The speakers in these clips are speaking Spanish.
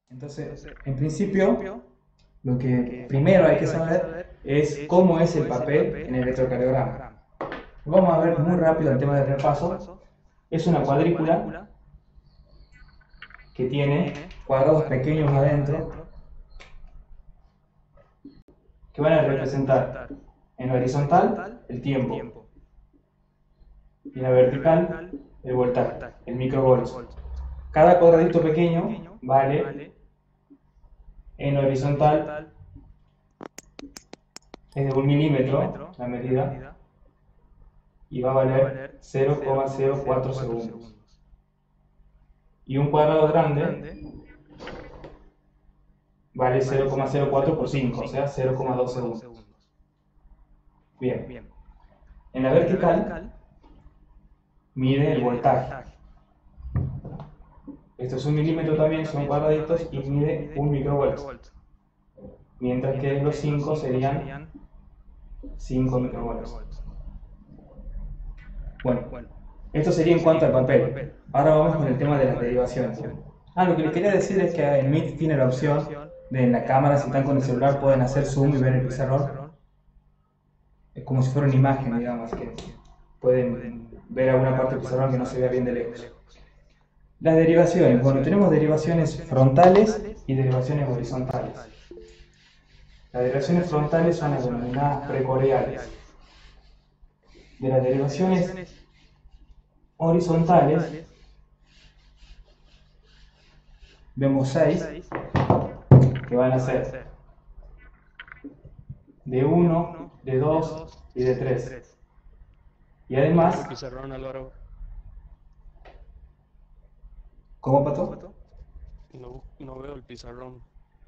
Entonces, en principio, lo que primero hay que saber es cómo es el papel en el electrocardiograma. Vamos a ver muy rápido el tema del repaso. Es una cuadrícula que tiene cuadrados pequeños adentro que van a representar en la horizontal el tiempo y en la vertical el voltaje, el microvolts. Cada cuadradito pequeño vale en horizontal es de 1 milímetro la medida y va a valer 0,04 segundos. Y un cuadrado grande vale 0,04 por 5, o sea 0,2 segundos. Bien. En la vertical mide el voltaje. Esto es 1 milímetro también, son cuadraditos y mide 1 microvolt. Mientras que los 5 serían 5 microvolts. Bueno, esto sería en cuanto al papel. Ahora vamos con el tema de las derivaciones. Lo que les quería decir es que en Meet tiene la opción de en la cámara, si están con el celular, pueden hacer zoom y ver el pizarrón. Es como si fuera una imagen, digamos, que pueden ver alguna parte del pizarrón que no se vea bien de lejos. Las derivaciones, bueno, tenemos derivaciones frontales y derivaciones horizontales. Las derivaciones frontales son las denominadas precordiales. De las derivaciones horizontales vemos 6 que van a ser de 1, de 2 y de 3. Y además, Pizarrón, Álvaro. ¿cómo, Pato? No veo el pizarrón.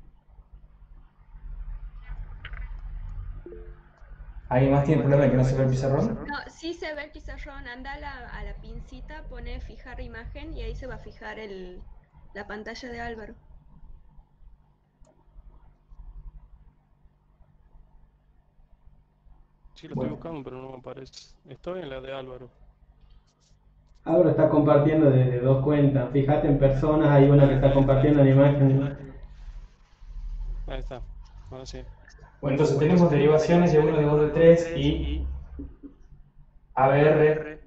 ¿Alguien más tiene el problema de que no se ve el pizarrón? No, sí se ve el pizarrón. Anda a la pincita, pone fijar imagen y ahí se va a fijar la pantalla de Álvaro. Sí, lo estoy buscando, pero no me aparece. Estoy en la de Álvaro. Álvaro está compartiendo desde dos cuentas. Fíjate en personas, hay una que está compartiendo la imagen. Ahí está. Ahora sí. Bueno, entonces tenemos derivaciones de 1, de 2, de 3 y ABR,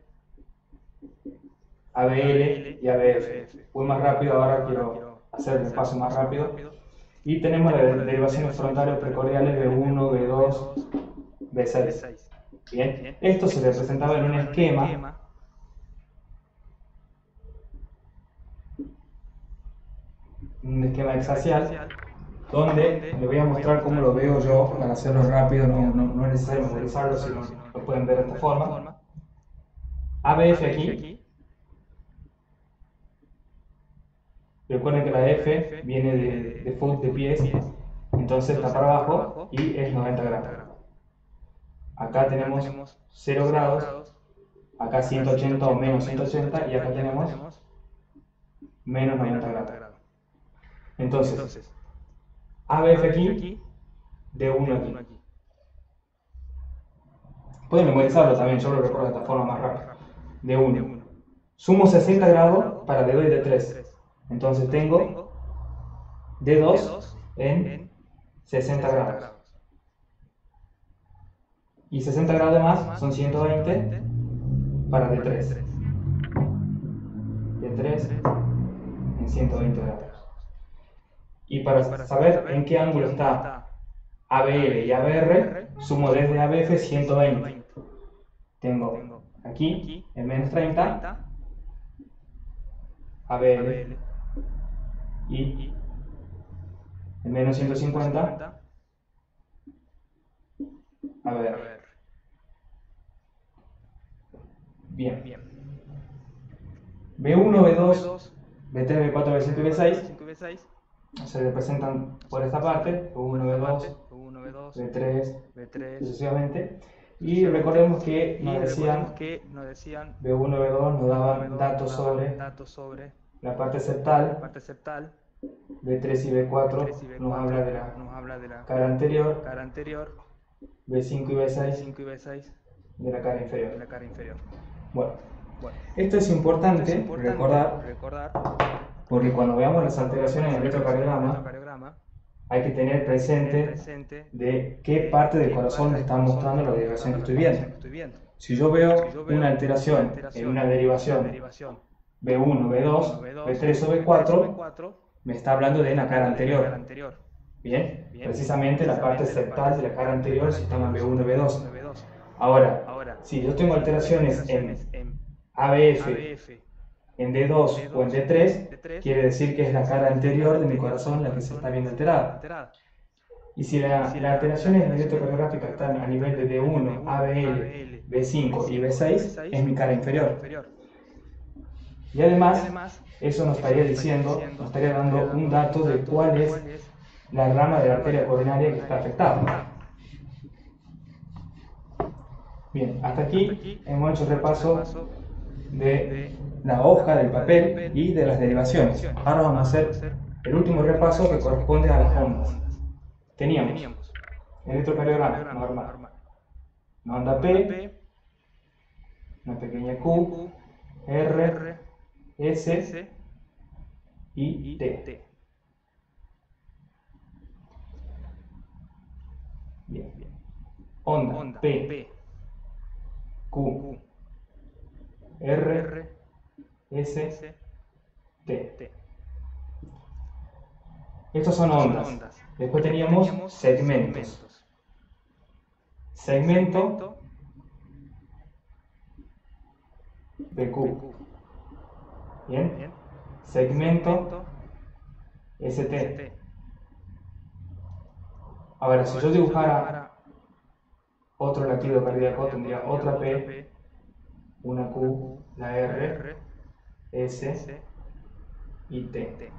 ABL y ABF. Voy más rápido, ahora quiero hacer el paso más rápido. Y tenemos las derivaciones frontales o precordiales de 1, B2, B6. Bien, esto se representaba en un esquema hexacial, donde les voy a mostrar cómo lo veo yo para hacerlo rápido, no es necesario memorizarlo, sino lo pueden ver de esta forma. ABF aquí, recuerden que la F viene de foot, de pies, entonces está para abajo y es 90 grados. Acá tenemos 0 grados, acá 180 o menos 180 y acá tenemos menos 90 grados. Entonces, ABF aquí, D1 aquí. Pueden memorizarlo también, yo lo recuerdo de esta forma más rápida. D1. Sumo 60 grados para D2 y D3. Entonces tengo D2 en 60 grados. Y 60 grados de más son 120 para D3. D3 en 120 grados. Y para saber en qué ángulo está ABL y ABR, sumo desde ABF 120. Tengo aquí en menos 30 ABL y en menos 150 ABR. Bien. B1, B2, B3, B4, B5 y B6 se representan por esta parte, B1, B2, B3, sucesivamente. Y recordemos que nos decían B1, B2 nos daban datos sobre la parte septal, B3 y B4 nos habla de la cara anterior, B5 y B6 de la cara inferior. Bueno, esto es importante recordar porque cuando veamos las alteraciones en el electrocardiograma, hay que tener presente de qué parte del corazón me está mostrando la derivación que estoy viendo. Si yo veo una alteración en una derivación B1, B2, B3 o B4, me está hablando de la cara anterior. Bien, precisamente la parte septal de la cara anterior, sistema B1, B2. Ahora, si yo tengo alteraciones en ABF, en D2 o en D3, quiere decir que es la cara anterior de mi corazón la que se está viendo alterada. Y si las alteraciones electrocardiográficas están a nivel de D1, ABL, B5 y B6, es mi cara inferior. Y además, eso nos estaría diciendo, nos estaría dando un dato de cuál es la rama de la arteria coronaria que está afectada. Bien, hasta aquí hemos hecho repaso de la hoja, del papel y de las derivaciones. Ahora vamos a hacer el último repaso que corresponde a las ondas. Teníamos electrocardiograma normal, una onda P, una pequeña Q, R, S y T. Bien. Onda P, Q, R, S, T. Estos son ondas. Después teníamos segmentos. Segmento PQ. Bien. Segmento ST. Ahora, si yo dibujara otro latido cardíaco, tendría otra P, una Q, la R, S y T.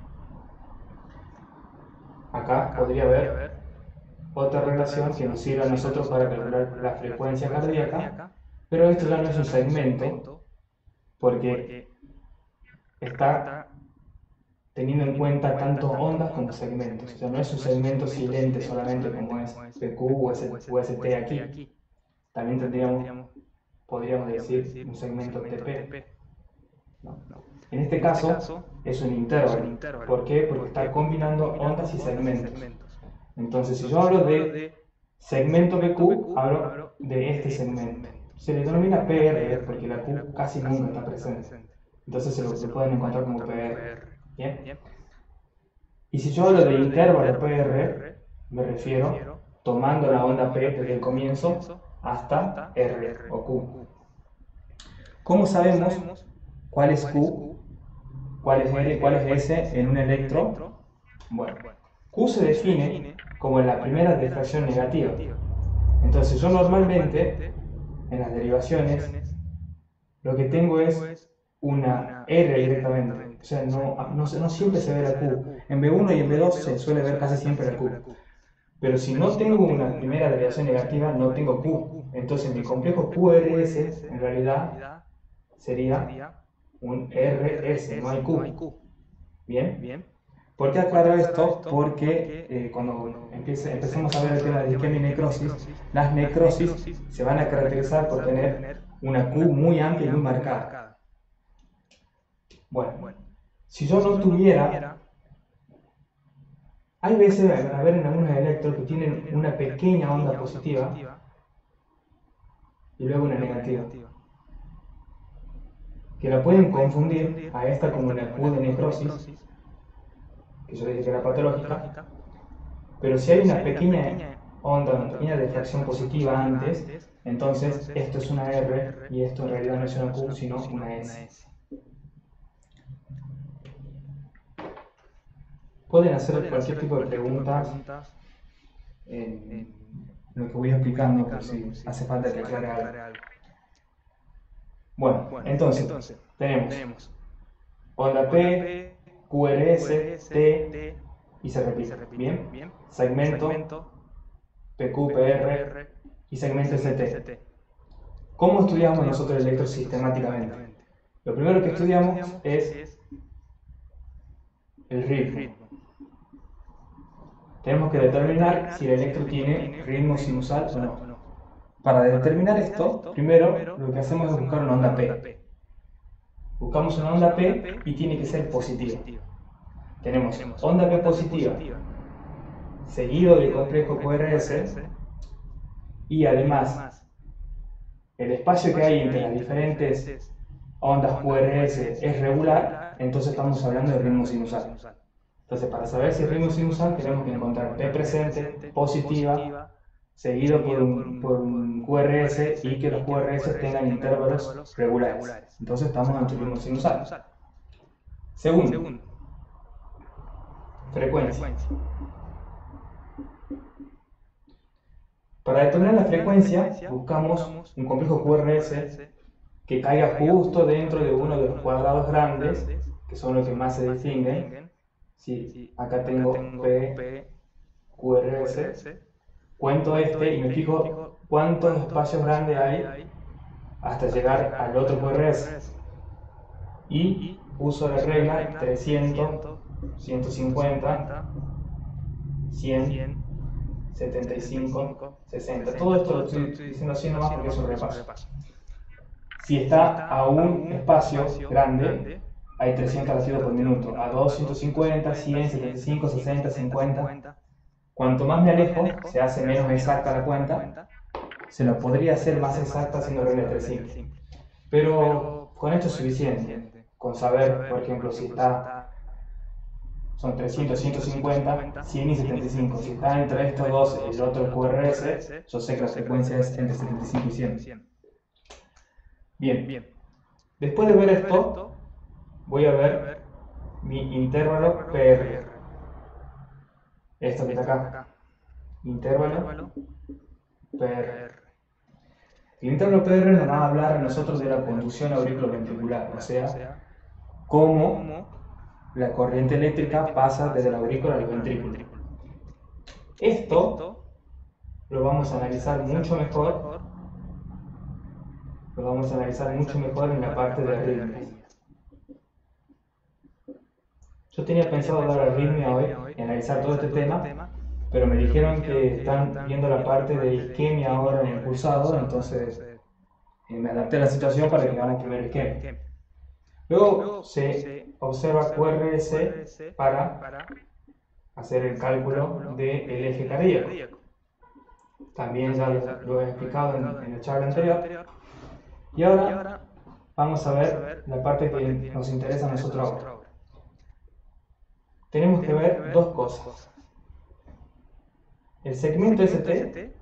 Acá podría haber otra relación que nos sirva a nosotros para calcular la frecuencia cardíaca, pero esto ya no es un segmento porque está teniendo en cuenta tanto ondas como segmentos. O sea, no es un segmento silente solamente como es PQ o ST aquí. También podríamos decir un segmento TP. ¿No? En este caso es un intervalo. ¿Por qué? Porque está combinando ondas y segmentos. Entonces, si yo hablo de segmento PQ, hablo de este segmento. Se le denomina PR porque la Q casi nunca está presente. Entonces se pueden encontrar como PR. ¿Bien? Y si yo hablo de intervalo PR, me refiero tomando la onda P desde el comienzo hasta R o Q. ¿Cómo sabemos cuál es Q, cuál es R y cuál es S en un electro? Bueno, Q se define como la primera difracción negativa. Entonces yo normalmente en las derivaciones lo que tengo es una R directamente. O sea, no siempre se ve la Q. En B1 y en B2 se suele ver casi siempre la Q. Pero si no tengo una primera derivación negativa, no tengo Q. Entonces mi complejo QRS en realidad sería un RS, no hay Q. ¿Bien? ¿Por qué aclaro esto? Porque cuando empecemos a ver el tema de isquemia y necrosis, las necrosis se van a caracterizar por tener una Q muy amplia y muy marcada. Bueno, si yo no tuviera, hay veces, a ver en algunos electros que tienen una pequeña onda positiva y luego una negativa, que la pueden confundir a esta como una Q de necrosis, que yo dije que era patológica, pero si hay una pequeña onda, una pequeña difracción positiva antes, entonces esto es una R y esto en realidad no es una Q sino una S. Pueden hacer cualquier tipo de preguntas en lo que voy explicando, por si hace falta que aclare algo. Bueno, entonces tenemos onda P, QRS, T y se repite. Bien, segmento PQ, PR y segmento ST. ¿Cómo estudiamos nosotros el electro sistemáticamente? Lo primero que estudiamos es el ritmo. Tenemos que determinar si el electro tiene ritmo sinusal o no. Para determinar esto, primero lo que hacemos es buscar una onda P. Buscamos una onda P y tiene que ser positiva. tenemos onda P positiva seguido del complejo QRS, y además el espacio que hay entre las diferentes ondas QRS es regular, entonces estamos hablando de ritmo sinusal. Entonces, para saber si es ritmo sinusal, tenemos que encontrar P presente, positiva, seguido por un QRS, y que los QRS tengan intervalos regulares. Entonces estamos ante ritmo sinusal. Segundo, frecuencia. Para determinar la frecuencia, buscamos un complejo QRS que caiga justo dentro de uno de los cuadrados grandes, que son los que más se distinguen. Sí, acá tengo P, QRS, cuento este y me fijo cuántos espacios grandes hay hasta llegar al otro QRS. Y uso la regla 300, 150, 100, 75, 60. Todo esto lo estoy diciendo así nomás porque es un repaso. Si está a un espacio grande, hay 300 latidos por minuto. A 2, 150, 100, 75, 60, 50. Cuanto más me alejo, se hace menos exacta la cuenta. Se lo podría hacer más exacta haciendo regla de 300. Pero con esto es suficiente. Con saber, por ejemplo, si son 300, 150, 100 y 75. Si está entre estos dos y el otro QRS, yo sé que la frecuencia es entre 75 y 100. Bien. Después de ver esto, voy a ver mi intervalo PR. Esto que está acá. Intervalo PR. El intervalo PR nos va a hablar a nosotros de la conducción auriculoventricular, o sea, cómo la corriente eléctrica pasa desde la aurícula al ventrículo. Esto lo vamos a analizar mucho mejor. En la parte de arritmias. Yo tenía pensado dar arritmia hoy y analizar todo este tema, pero me dijeron que están viendo la parte de isquemia ahora en el cursado, entonces me adapté a la situación para que hagamos primero isquemia. Luego se observa QRS para hacer el cálculo del eje cardíaco. También ya lo he explicado en la charla anterior. Y ahora vamos a ver la parte que nos interesa a nosotros ahora. Tenemos que ver dos cosas. El segmento ST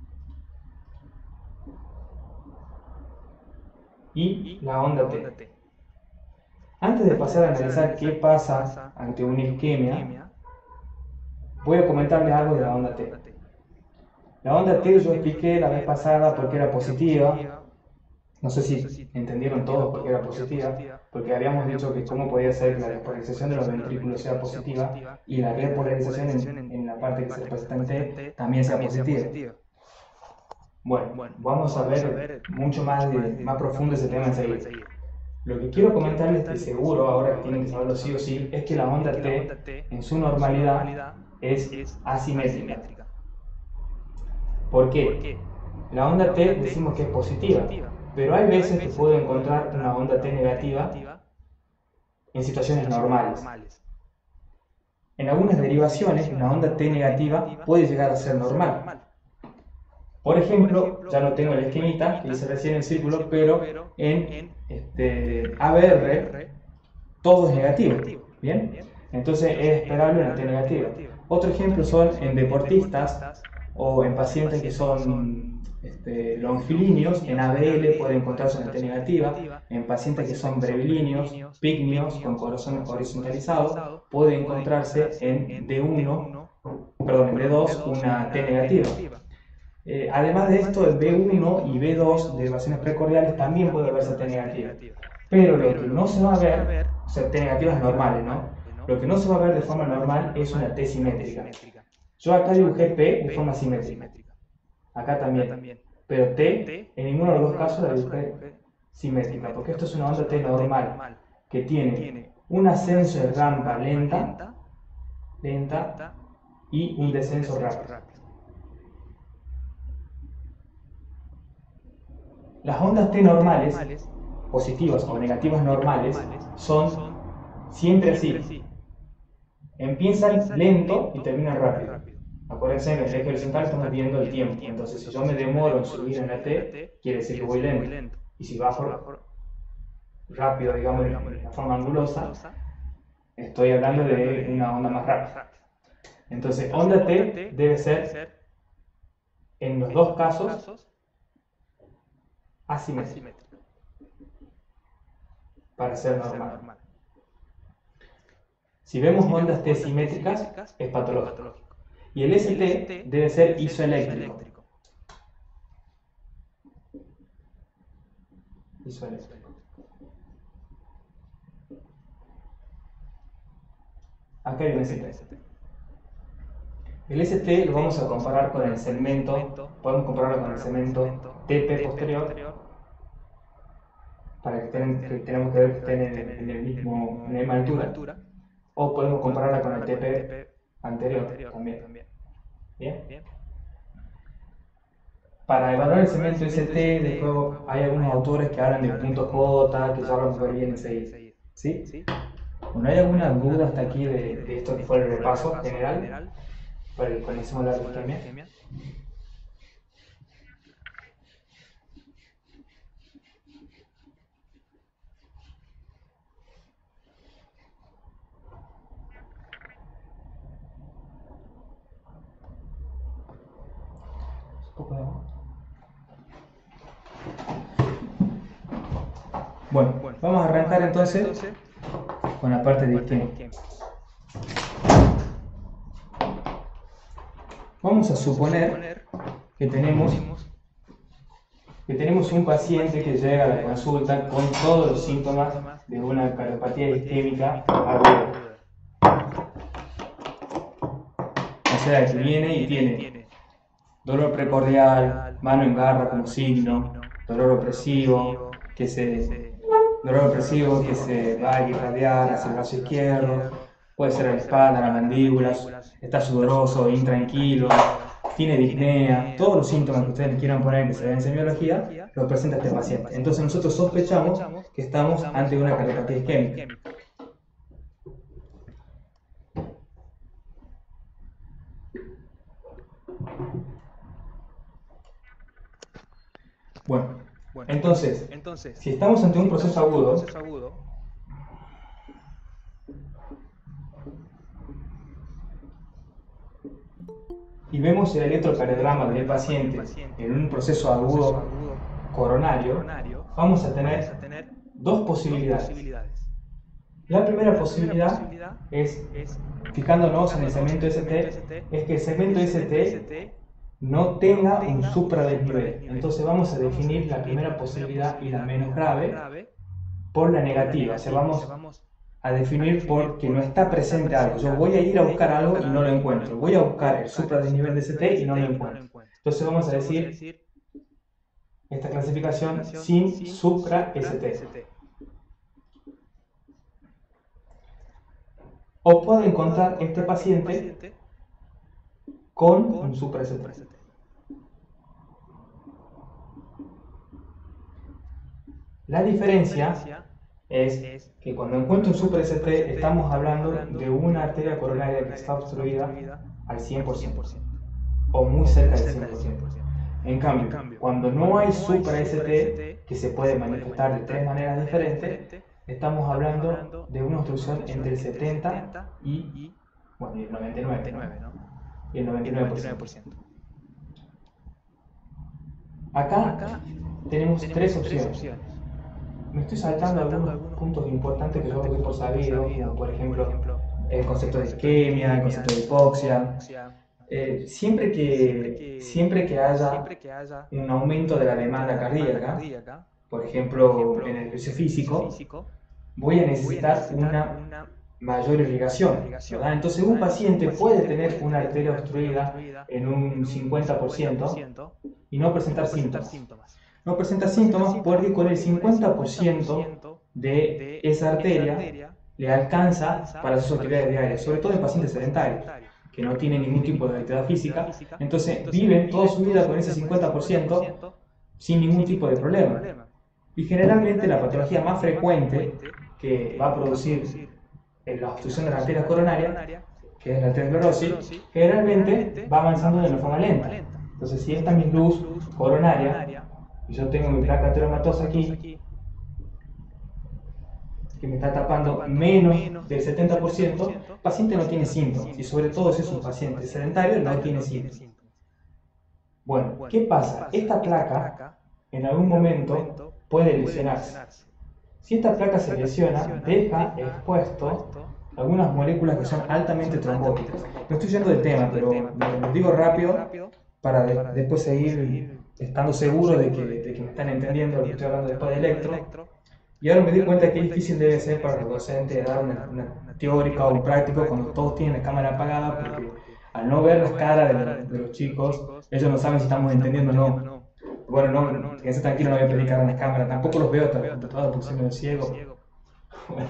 y la onda T. Antes de pasar a analizar qué pasa ante una isquemia, voy a comentarles algo de la onda T. La onda T yo expliqué la vez pasada porque era positiva. No sé si entendieron todos por qué era positiva, porque habíamos dicho que cómo podía ser que la despolarización de los ventrículos sea positiva y la repolarización en la parte que se representa en T también sea positiva. Bueno, vamos a ver mucho más profundo ese tema enseguida. Lo que quiero comentarles, que seguro ahora que tienen que saberlo sí o sí, es que la onda T en su normalidad es asimétrica. ¿Por qué? La onda T decimos que es positiva, pero hay veces que puedo encontrar una onda T negativa en situaciones normales. En algunas derivaciones, una onda T negativa puede llegar a ser normal. Por ejemplo, ya no tengo el esquemita que hice recién en círculo, pero en ABR todo es negativo. ¿Bien? Entonces es esperable una T negativa. Otro ejemplo son en deportistas o en pacientes que son longilíneos. En ABL puede encontrarse una T negativa. En pacientes que son brevilíneos, pígneos, con corazón horizontalizado, puede encontrarse en D2 una T negativa. Además de esto, el B1 y B2 de derivaciones precordiales también puede verse T negativa. Pero lo que no se va a ver, o sea, T negativas normales, ¿no? Lo que no se va a ver de forma normal es una T simétrica. Yo acá dibujé P de forma simétrica. Acá también. Pero T, en ninguno de los dos casos la dibujé simétrica, porque esto es una onda T normal, que tiene un ascenso de rampa lenta y un descenso rápido. Las ondas T normales, positivas o negativas normales, son siempre así. empiezan lento y terminan rápido. Acuérdense, en el eje horizontal estamos viendo el tiempo. Entonces, si yo me demoro en subir en la T, quiere decir que voy lento. Y si bajo rápido, digamos, en la forma angulosa, estoy hablando de una onda más rápida. Entonces, onda T debe ser, en los dos casos, asimétrica, para ser normal. Si vemos ondas T simétricas, es patológico. Y el ST debe ser isoeléctrico. Acá hay un ST. El ST lo vamos a comparar con el segmento, podemos compararlo con el segmento TP posterior, para que tenemos que ver que estén en la misma altura, o podemos compararla con el TP anterior también. ¿Bien? Para evaluar el segmento ST, después hay algunos autores que hablan de punto J, que ya vamos a ver bien enseguida. ¿Sí? Bueno, ¿hay alguna duda hasta aquí de esto que fue el repaso general? Para que conocemos la isquemia. Bueno, vamos a arrancar entonces con la parte de isquemia. Vamos a suponer que tenemos un paciente que llega a la consulta con todos los síntomas de una cardiopatía isquémica aguda. O sea, que viene y tiene dolor precordial, mano en garra como signo, dolor opresivo que se va a irradiar hacia el brazo izquierdo, puede ser a la espalda, a la mandíbula, está sudoroso, intranquilo, tiene disnea, todos los síntomas que ustedes quieran poner que se ven en semiología, los presenta este paciente. Entonces nosotros sospechamos que estamos ante una cardiopatía isquémica. Bueno, entonces, si estamos ante un proceso agudo, y vemos el electrocardiograma del paciente en un proceso agudo coronario, vamos a tener dos posibilidades. La primera posibilidad es, fijándonos en el segmento ST, es que el segmento ST no tenga un supradesnivel. Entonces vamos a definir la primera posibilidad y la menos grave por la negativa. O sea, vamos a definir porque no está presente algo. Yo voy a ir a buscar algo y no lo encuentro. Voy a buscar el supradesnivel de ST y no lo encuentro. Entonces vamos a decir esta clasificación sin supra-ST. O puedo encontrar este paciente con un supra-ST. La diferencia es que cuando encuentro un supra-ST estamos hablando de una arteria coronaria que está obstruida al 100% o muy cerca del 100%. En cambio, cuando no hay supra-ST, que se puede manifestar de tres maneras diferentes, estamos hablando de una obstrucción entre el 70 y el 99, ¿no? Y el 99%. Acá tenemos tres opciones. Me estoy saltando algunos puntos importantes que yo doy por sabido, como por ejemplo el concepto de isquemia, el concepto de hipoxia. Siempre que haya un aumento de la demanda cardíaca, por ejemplo en el ejercicio físico, voy a necesitar una mayor irrigación, ¿verdad? Entonces un paciente puede tener una arteria obstruida en un 50% y no presentar síntomas. No presenta síntomas porque con el 50% de esa arteria le alcanza para sus actividades diarias, sobre todo en pacientes sedentarios, que no tienen ningún tipo de actividad física. Entonces viven toda su vida con ese 50% sin ningún tipo de problema. Y generalmente la patología más frecuente que va a producir la obstrucción de la arteria coronaria que es la aterosclerosis, generalmente va avanzando de una forma lenta. Entonces, si esta es mi luz coronaria, y yo tengo mi placa ateromatosa aquí, que me está tapando menos del 70%, el paciente no tiene síntomas, y sobre todo si es un paciente sedentario, no tiene síntomas. Bueno, ¿qué pasa? Esta placa en algún momento puede lesionarse. Si esta placa se lesiona, deja expuesto algunas moléculas que son altamente trombóticas. No estoy yendo del tema, pero lo digo rápido para después seguir estando seguro de que me están entendiendo lo que estoy hablando después de electro. Y ahora me di cuenta que difícil debe ser para los docentes dar una teórica o un práctico cuando todos tienen la cámara apagada, porque al no ver las caras de los chicos, ellos no saben si estamos entendiendo o no. Bueno, no, quédense tranquilo, no voy a predicar en las cámaras, tampoco los veo tatuados porque soy medio ciego. Bueno,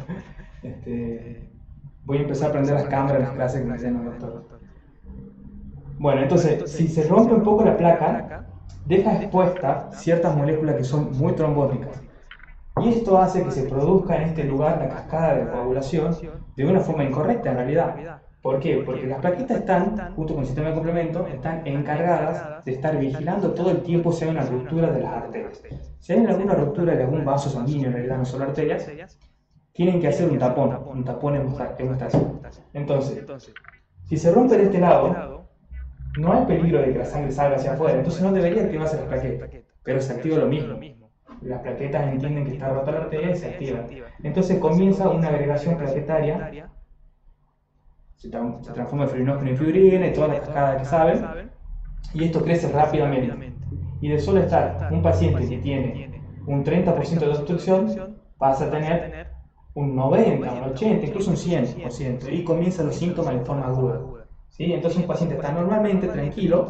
voy a empezar a aprender las cámaras en las clases que me hacen los doctores. Bueno, entonces, si se rompe un poco la placa, deja expuesta ciertas moléculas que son muy trombóticas. Y esto hace que se produzca en este lugar la cascada de coagulación de una forma incorrecta en realidad. ¿Por qué? Porque las plaquitas están, junto con el sistema de complemento, están encargadas de estar vigilando todo el tiempo si hay una ruptura de las arterias. Si hay alguna ruptura de algún vaso sanguíneo, en realidad no solo arterias, tienen que hacer un tapón hemostasia. Entonces, si se rompe de este lado, no hay peligro de que la sangre salga hacia afuera, entonces no debería activarse las plaquetas, pero se activa lo mismo. Las plaquetas entienden que está rota la arteria y se activan. Entonces comienza una agregación plaquetaria, se transforma en fibrinógeno y fibrina y toda la cascada que saben, y esto crece rápidamente. Y de solo estar un paciente que tiene un 30% de obstrucción, pasa a tener un 90, un 80, incluso un 100%, y comienzan los síntomas de forma aguda. ¿Sí? Entonces un paciente está normalmente tranquilo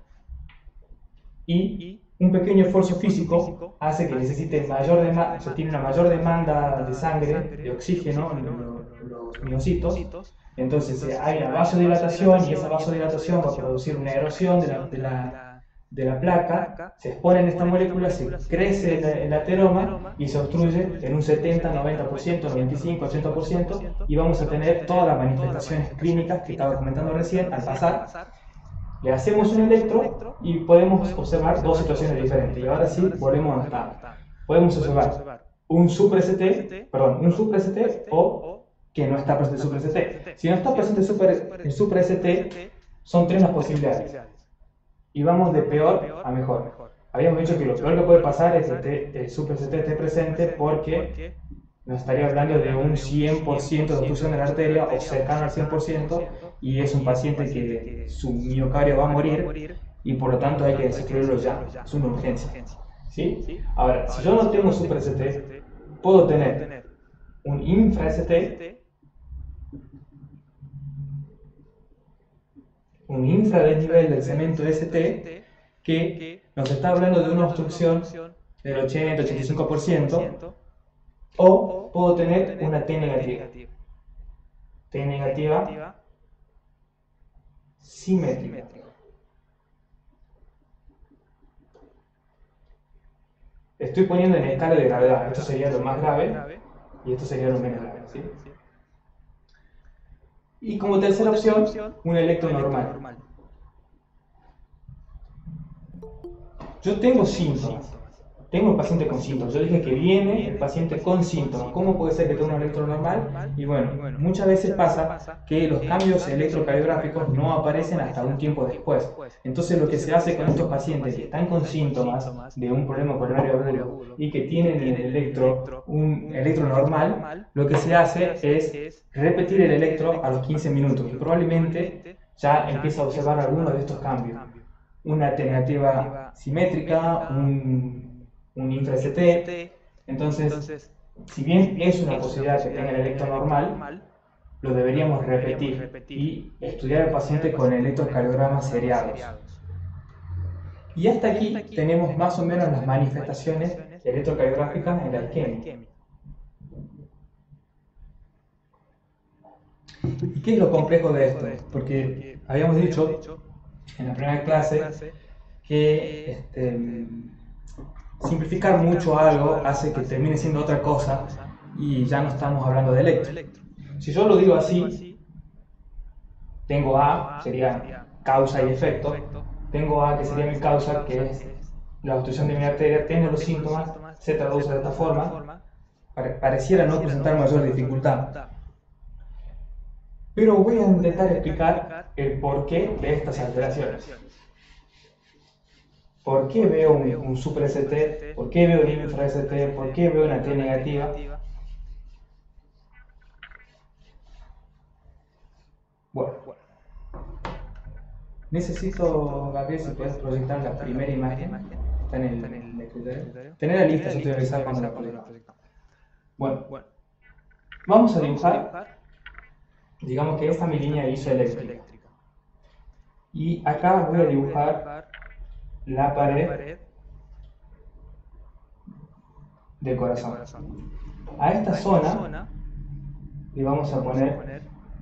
y un pequeño esfuerzo físico hace que necesite tiene una mayor demanda de sangre, de oxígeno en los miocitos. Entonces hay una vasodilatación y esa vasodilatación va a producir una erosión de la placa, se exponen estas moléculas, se crece el ateroma y se obstruye en un 70, 90%, 95, 80% y vamos a tener todas las manifestaciones clínicas que estaba comentando recién al pasar. Le hacemos un electro y podemos observar dos situaciones diferentes. Y ahora sí, volvemos a donde estábamos. Podemos observar un supra-ST o que no está presente el supra-ST. Si no está presente el supra-ST, son tres las posibilidades. Y vamos de peor a mejor. Habíamos dicho que lo peor que puede pasar es que el supra-ST esté presente porque nos estaría hablando de un 100% de obstrucción de la arteria o cercano al 100%, y es un paciente que su miocardio va a morir y por lo tanto hay que destruirlo ya, es una urgencia. ¿Sí? Ahora, si yo no tengo supra-ST, puedo tener un infra-ST, un infradesnivel del cemento ST, que nos está hablando de una obstrucción del 80-85%, o puedo tener una T negativa. T negativa simétrica. Estoy poniendo en escala de gravedad. Esto sería lo más grave y esto sería lo menos grave. ¿Sí? Y como tercera opción, un electro normal. Yo tengo síntomas. Tengo el paciente con síntomas. Yo dije que viene el paciente con síntomas. ¿Cómo puede ser que tenga un electro normal? Y bueno, muchas veces pasa que los cambios electrocardiográficos no aparecen hasta un tiempo después. Entonces lo que se hace con estos pacientes que están con síntomas de un problema coronario agudo y que tienen un electro normal, lo que se hace es repetir el electro a los 15 minutos y probablemente ya empieza a observar algunos de estos cambios. Una alternativa simétrica, un infra-ST. Entonces, si bien es una posibilidad que tenga el electro normal, lo deberíamos repetir y estudiar al paciente con electrocardiogramas seriados. Y hasta aquí tenemos más o menos las manifestaciones electrocardiográficas en la isquemia. ¿Y qué es lo complejo de esto? Porque habíamos dicho en la primera clase que simplificar mucho algo hace que termine siendo otra cosa y ya no estamos hablando de electro. Si yo lo digo así, tengo A, sería causa y efecto. Tengo A, que sería mi causa, que es la obstrucción de mi arteria. Tengo los síntomas, se traduce de esta forma. Pareciera no presentar mayor dificultad. Pero voy a intentar explicar el porqué de estas alteraciones. ¿Por qué veo un super ST? ¿Por qué veo un infra ST? ¿Por qué veo una T negativa? Bueno, necesito, Gabriel, si puedes proyectar la primera imagen. Está en el escritorio. Tener la lista, yo te voy a avisar cuando la proyectamos. Bueno, vamos a dibujar, digamos que esta es mi línea de ISO eléctrica. Y acá voy a dibujar la pared del corazón. A esta zona le vamos a poner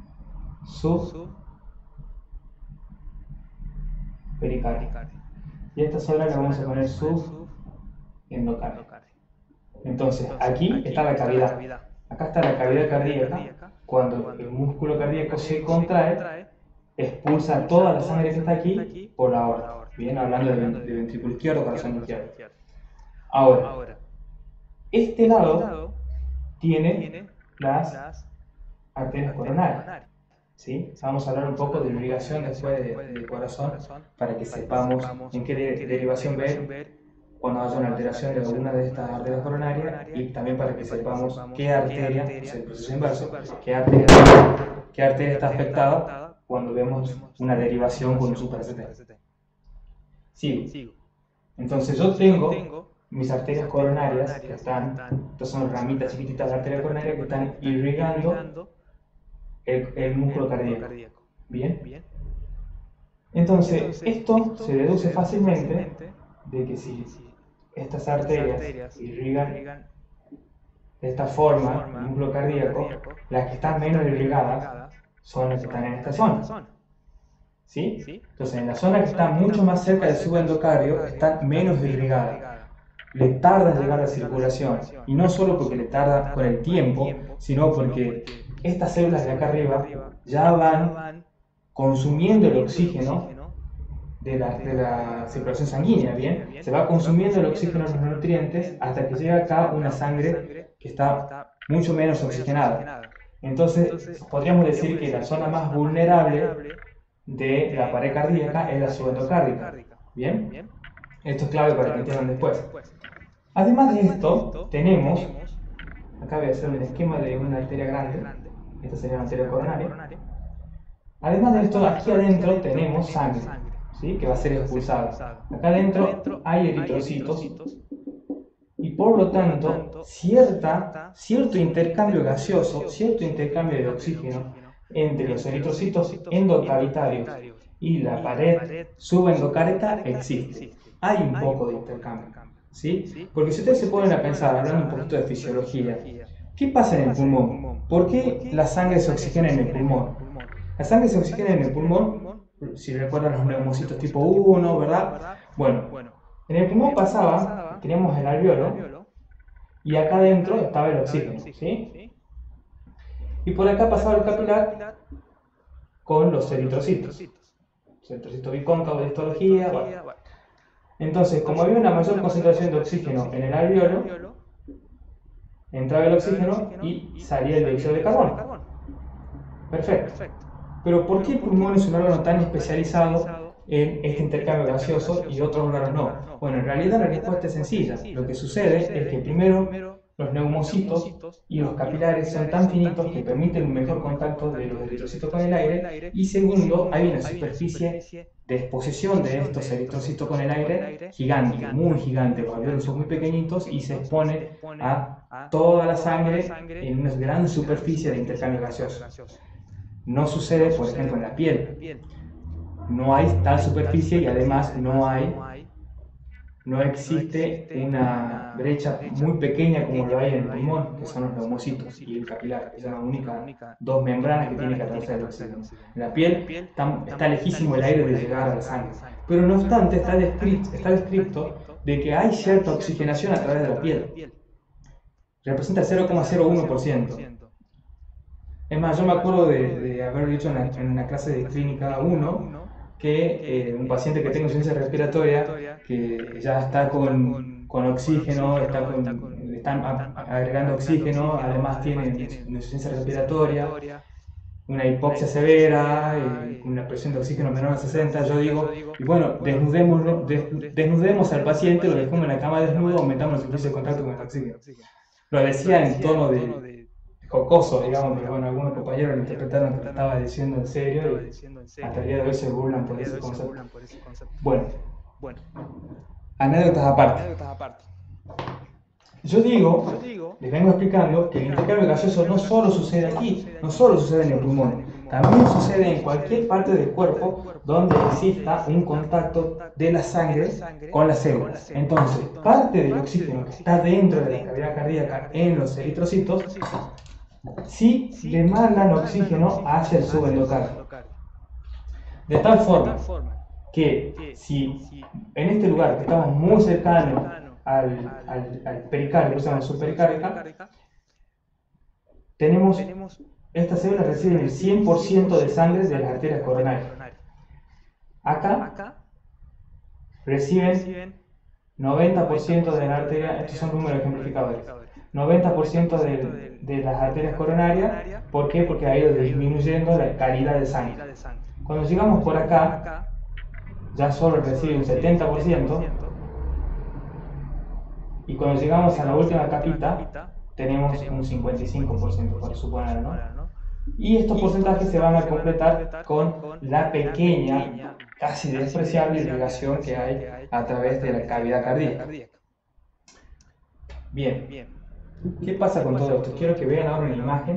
subpericardio. Y a esta zona le vamos a poner subendocardio. Entonces, aquí está la cavidad. Acá está la cavidad cardíaca. Cuando el músculo cardíaco se contrae, expulsa toda la sangre que está aquí por la aorta. Bien, hablando de ventrículo izquierdo, corazón izquierdo. Ahora, este lado tiene las arterias coronarias. ¿Sí? Vamos a hablar un poco de irrigación después del corazón para que sepamos en qué derivación ver cuando haya una alteración de alguna de estas arterias coronarias, y también para que sepamos qué arteria, es el proceso inverso, qué arteria está afectada cuando vemos una derivación con un super ST. Sigo. Entonces yo tengo mis arterias coronarias que están, estas son ramitas chiquititas de arteria coronaria que están irrigando el músculo cardíaco. Bien. Entonces, esto se deduce fácilmente de que si estas arterias irrigan de esta forma el músculo cardíaco, las que están menos irrigadas son las que están en esta zona. ¿Sí? Entonces, en la zona que está mucho más cerca del subendocardio, está menos irrigada. Le tarda en llegar a la circulación. Y no solo porque le tarda con el tiempo, sino porque estas células de acá arriba ya van consumiendo el oxígeno de la circulación sanguínea, ¿bien? Se va consumiendo el oxígeno de los nutrientes hasta que llega acá una sangre que está mucho menos oxigenada. Entonces, podríamos decir que la zona más vulnerable de la pared cardíaca es la subendocárdica. ¿Bien? Esto es clave para que entiendan después. Además de esto, tenemos, acá voy a hacer un esquema de una arteria grande, esta sería una arteria coronaria. Además de esto, aquí adentro tenemos sangre, ¿sí? Que va a ser expulsada. Acá adentro hay eritrocitos y por lo tanto cierto intercambio gaseoso, cierto intercambio de oxígeno entre los eritrocitos endocavitarios y la pared subendocárdica existe. Hay un poco de intercambio, ¿sí? Porque si ustedes se ponen a pensar, hablando un poquito de fisiología, ¿qué pasa en el pulmón? ¿Por qué la sangre se oxigena en el pulmón? La sangre se oxigena en el pulmón, si recuerdan los neumocitos tipo 1, ¿verdad? Bueno, en el pulmón teníamos el alveolo, y acá adentro estaba el oxígeno, ¿sí? Y por acá pasaba el capilar con los eritrocitos. Eritrocito bicóncavo de histología, bueno. Entonces, como había una mayor concentración de oxígeno en el alveolo, entraba el oxígeno y salía el dióxido de carbono. Perfecto. Pero ¿por qué el pulmón es un órgano tan especializado en este intercambio gaseoso y otros órganos no? Bueno, en realidad la respuesta es sencilla. Lo que sucede es que primero los neumocitos y los capilares son tan finitos que permiten un mejor contacto de los eritrocitos con el aire, y segundo, hay una superficie de exposición de estos eritrocitos con el aire gigante, muy gigante. Los alveolos son muy pequeñitos y se expone a toda la sangre en una gran superficie de intercambio gaseoso. No sucede, por ejemplo, en la piel. No hay tal superficie y además no existe una brecha muy pequeña como lo hay en el pulmón, que son los neumocitos y el capilar, que son las únicas dos membranas que tiene que atravesar el oxígeno. En la piel está lejísimo el aire de llegar a la sangre, pero no obstante está descrito de que hay cierta oxigenación a través de la piel. Representa el 0,01%. Es más, yo me acuerdo de haber dicho en una clase de clínica 1 que un paciente que tenga insuficiencia respiratoria, que ya está con oxígeno, están agregando oxígeno, además tiene insuficiencia respiratoria, una hipoxia severa, una presión de oxígeno menor a 60, yo digo, y bueno, desnudemos al paciente, lo dejamos en la cama desnudo, aumentamos la superficie de contacto con el oxígeno. Lo decía en tono de jocoso, digamos, pero bueno, algunos compañeros lo interpretaron que lo estaba diciendo en serio y hasta el día de hoy se burlan por ese concepto. Bueno, anécdotas aparte. Yo digo, les vengo explicando que el intercambio gaseoso no solo sucede aquí, no solo sucede en el pulmón, también sucede en cualquier parte del cuerpo donde exista un contacto de la sangre con las células. Entonces, parte del oxígeno que está dentro de la cavidad cardíaca en los eritrocitos, sí demandan oxígeno hacia el subendocardio. De tal forma que si en este lugar que estamos muy cercanos al pericardio, que se llama subpericárdica, estas células reciben el 100% de sangre de las arterias coronarias. Acá reciben 90% de las arterias, estos son números ejemplificadores, 90% de las arterias coronarias. ¿Por qué? Porque ha ido disminuyendo la calidad de sangre. Cuando llegamos por acá, ya solo recibe un 70%, y cuando llegamos a la última capita, tenemos un 55%, por suponer, ¿no? Y estos porcentajes se van a completar con la pequeña, casi despreciable irrigación que hay a través de la cavidad cardíaca. Bien, ¿qué pasa con todo esto? Quiero que vean ahora una imagen.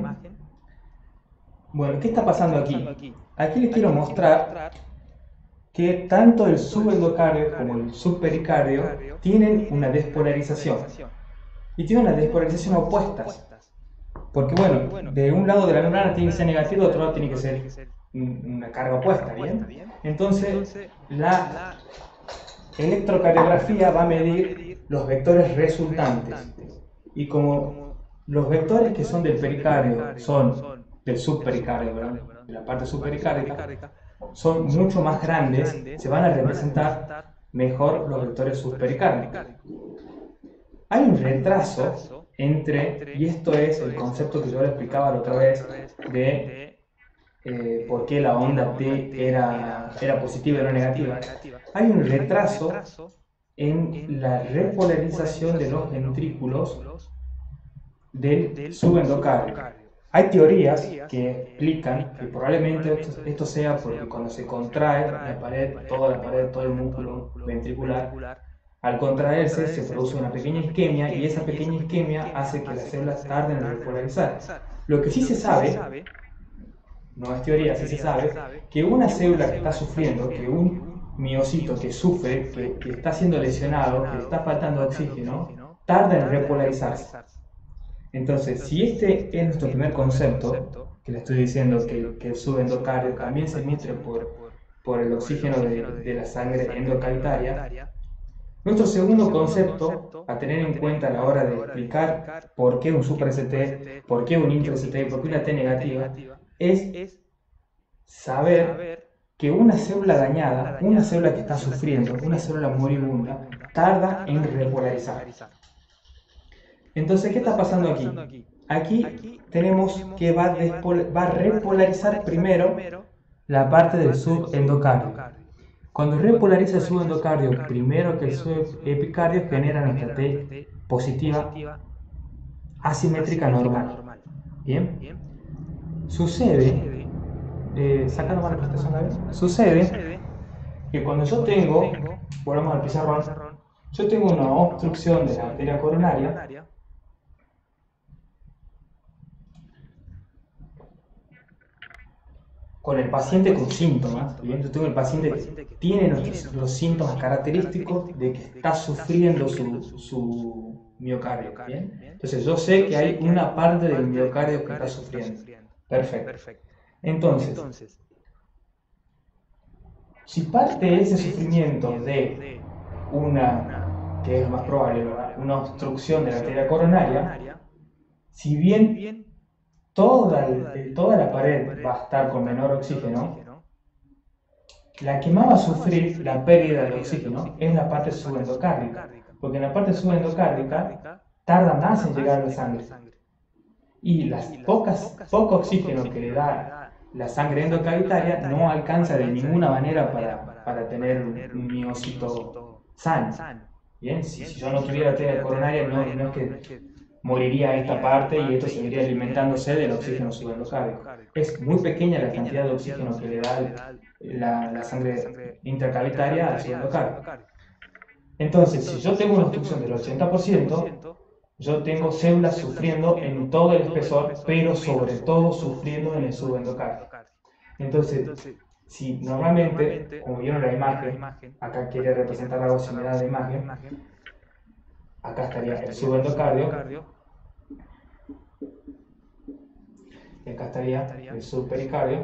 Bueno, ¿qué está pasando aquí? Aquí les quiero mostrar que tanto el subendocardio como el subpericardio tienen una despolarización. Y tienen una despolarización opuestas. Porque bueno, de un lado de la membrana tiene que ser negativo, de otro lado tiene que ser una carga opuesta, ¿bien? Entonces, la electrocardiografía va a medir los vectores resultantes. Y como los vectores que son del pericardio son del subpericardio, ¿verdad? De la parte subpericárdica, son mucho más grandes, se van a representar mejor los vectores subpericárdios. Hay un retraso entre, y esto es el concepto que yo le explicaba la otra vez, de por qué la onda T era positiva y no negativa. Hay un retraso en la repolarización de los ventrículos del subendocardio. Hay teorías que explican que probablemente esto sea porque cuando se contrae la pared, todo el músculo ventricular, al contraerse se produce una pequeña isquemia y esa pequeña isquemia hace que las células tarden en repolarizar. Lo que sí se sabe, no es teoría, sí se sabe, que una célula que está sufriendo, que un miocito que sufre, que está siendo lesionado, que está faltando oxígeno, tarda en repolarizarse. Entonces, si este es nuestro primer concepto, que le estoy diciendo que el subendocardio también se nutre por el oxígeno de la sangre endocavitaria, nuestro segundo concepto a tener en cuenta a la hora de explicar por qué un super-ST, por qué un intra-ST, por qué una T negativa, es saber que una célula dañada, una célula que está sufriendo, una célula moribunda, tarda en repolarizar. Entonces, ¿qué está pasando aquí? Aquí tenemos que va a repolarizar primero la parte del subendocardio. Cuando repolariza el subendocardio primero que el subepicardio, genera nuestra T positiva asimétrica normal. ¿Bien? Sucede, sacando más la presentación a la vez, sucede que cuando yo tengo, volvamos al pizarrón, yo tengo una obstrucción de la arteria coronaria, con el paciente con síntomas, ¿bien? Yo tengo el paciente que tiene los síntomas característicos de que está sufriendo su miocardio, ¿bien? Entonces yo sé que hay una parte del miocardio que está sufriendo. Perfecto. Entonces, si parte de ese sufrimiento de que es lo más probable, ¿verdad? Una obstrucción de la arteria coronaria, si bien toda la pared va a estar con menor oxígeno, la que más va a sufrir la pérdida de oxígeno es la parte subendocárdica, porque en la parte subendocárdica tarda más en llegar a la sangre. Y las poco oxígeno que le da la sangre endocavitaria no alcanza de ninguna manera para tener un miocito sano. Bien, si yo no tuviera arteria coronaria, no es que moriría esta parte y esto seguiría alimentándose del oxígeno subendocárdico. Es muy pequeña la cantidad de oxígeno que le da la sangre intracavitaria al subendocárdico. Entonces, si yo tengo una obstrucción del 80%, yo tengo células sufriendo en todo el espesor, pero sobre todo sufriendo en el subendocardio. Entonces, si normalmente, como vieron la imagen, acá quiere representar algo similar a la imagen, acá estaría el subendocardio, y acá estaría el subpericardio.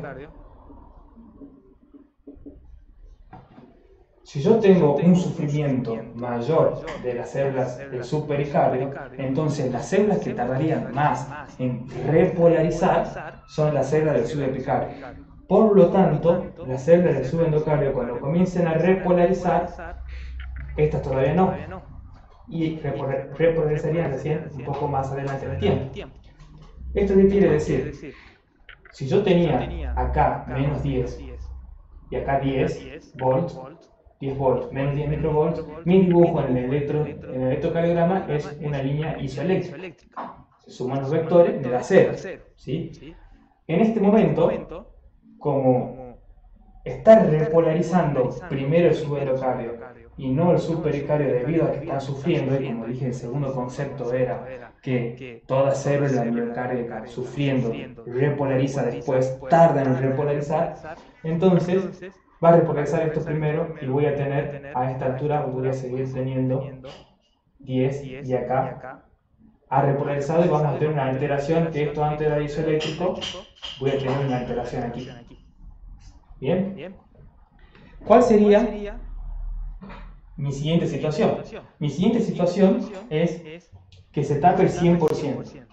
Si yo tengo un sufrimiento mayor de las células del subpericardio, entonces las células que tardarían más en repolarizar son las células del subepicardio. Por lo tanto, las células del subendocardio, cuando comiencen a repolarizar, estas todavía no, y repolarizarían recién un poco más adelante en el tiempo. ¿Esto qué quiere decir? Si yo tenía acá menos 10 y acá 10 volts, 10 volts, menos 10 microvolts, mi dibujo en el electrocardiograma es una línea isoeléctrica. Se suman los vectores, me da 0. ¿Sí? En este momento, como está repolarizando primero el subendocardio y no el subpericardio debido a que están sufriendo, y como dije, el segundo concepto era que toda célula miocárdica sufriendo repolariza después, tarda en repolarizar, entonces va a repolarizar esto primero y voy a tener, a esta altura voy a seguir teniendo 10 y acá ha repolarizado y vamos a tener una alteración, que esto antes era isoeléctrico, voy a tener una alteración aquí. ¿Bien? ¿Cuál sería mi siguiente situación? Mi siguiente situación es que se tape el 100%.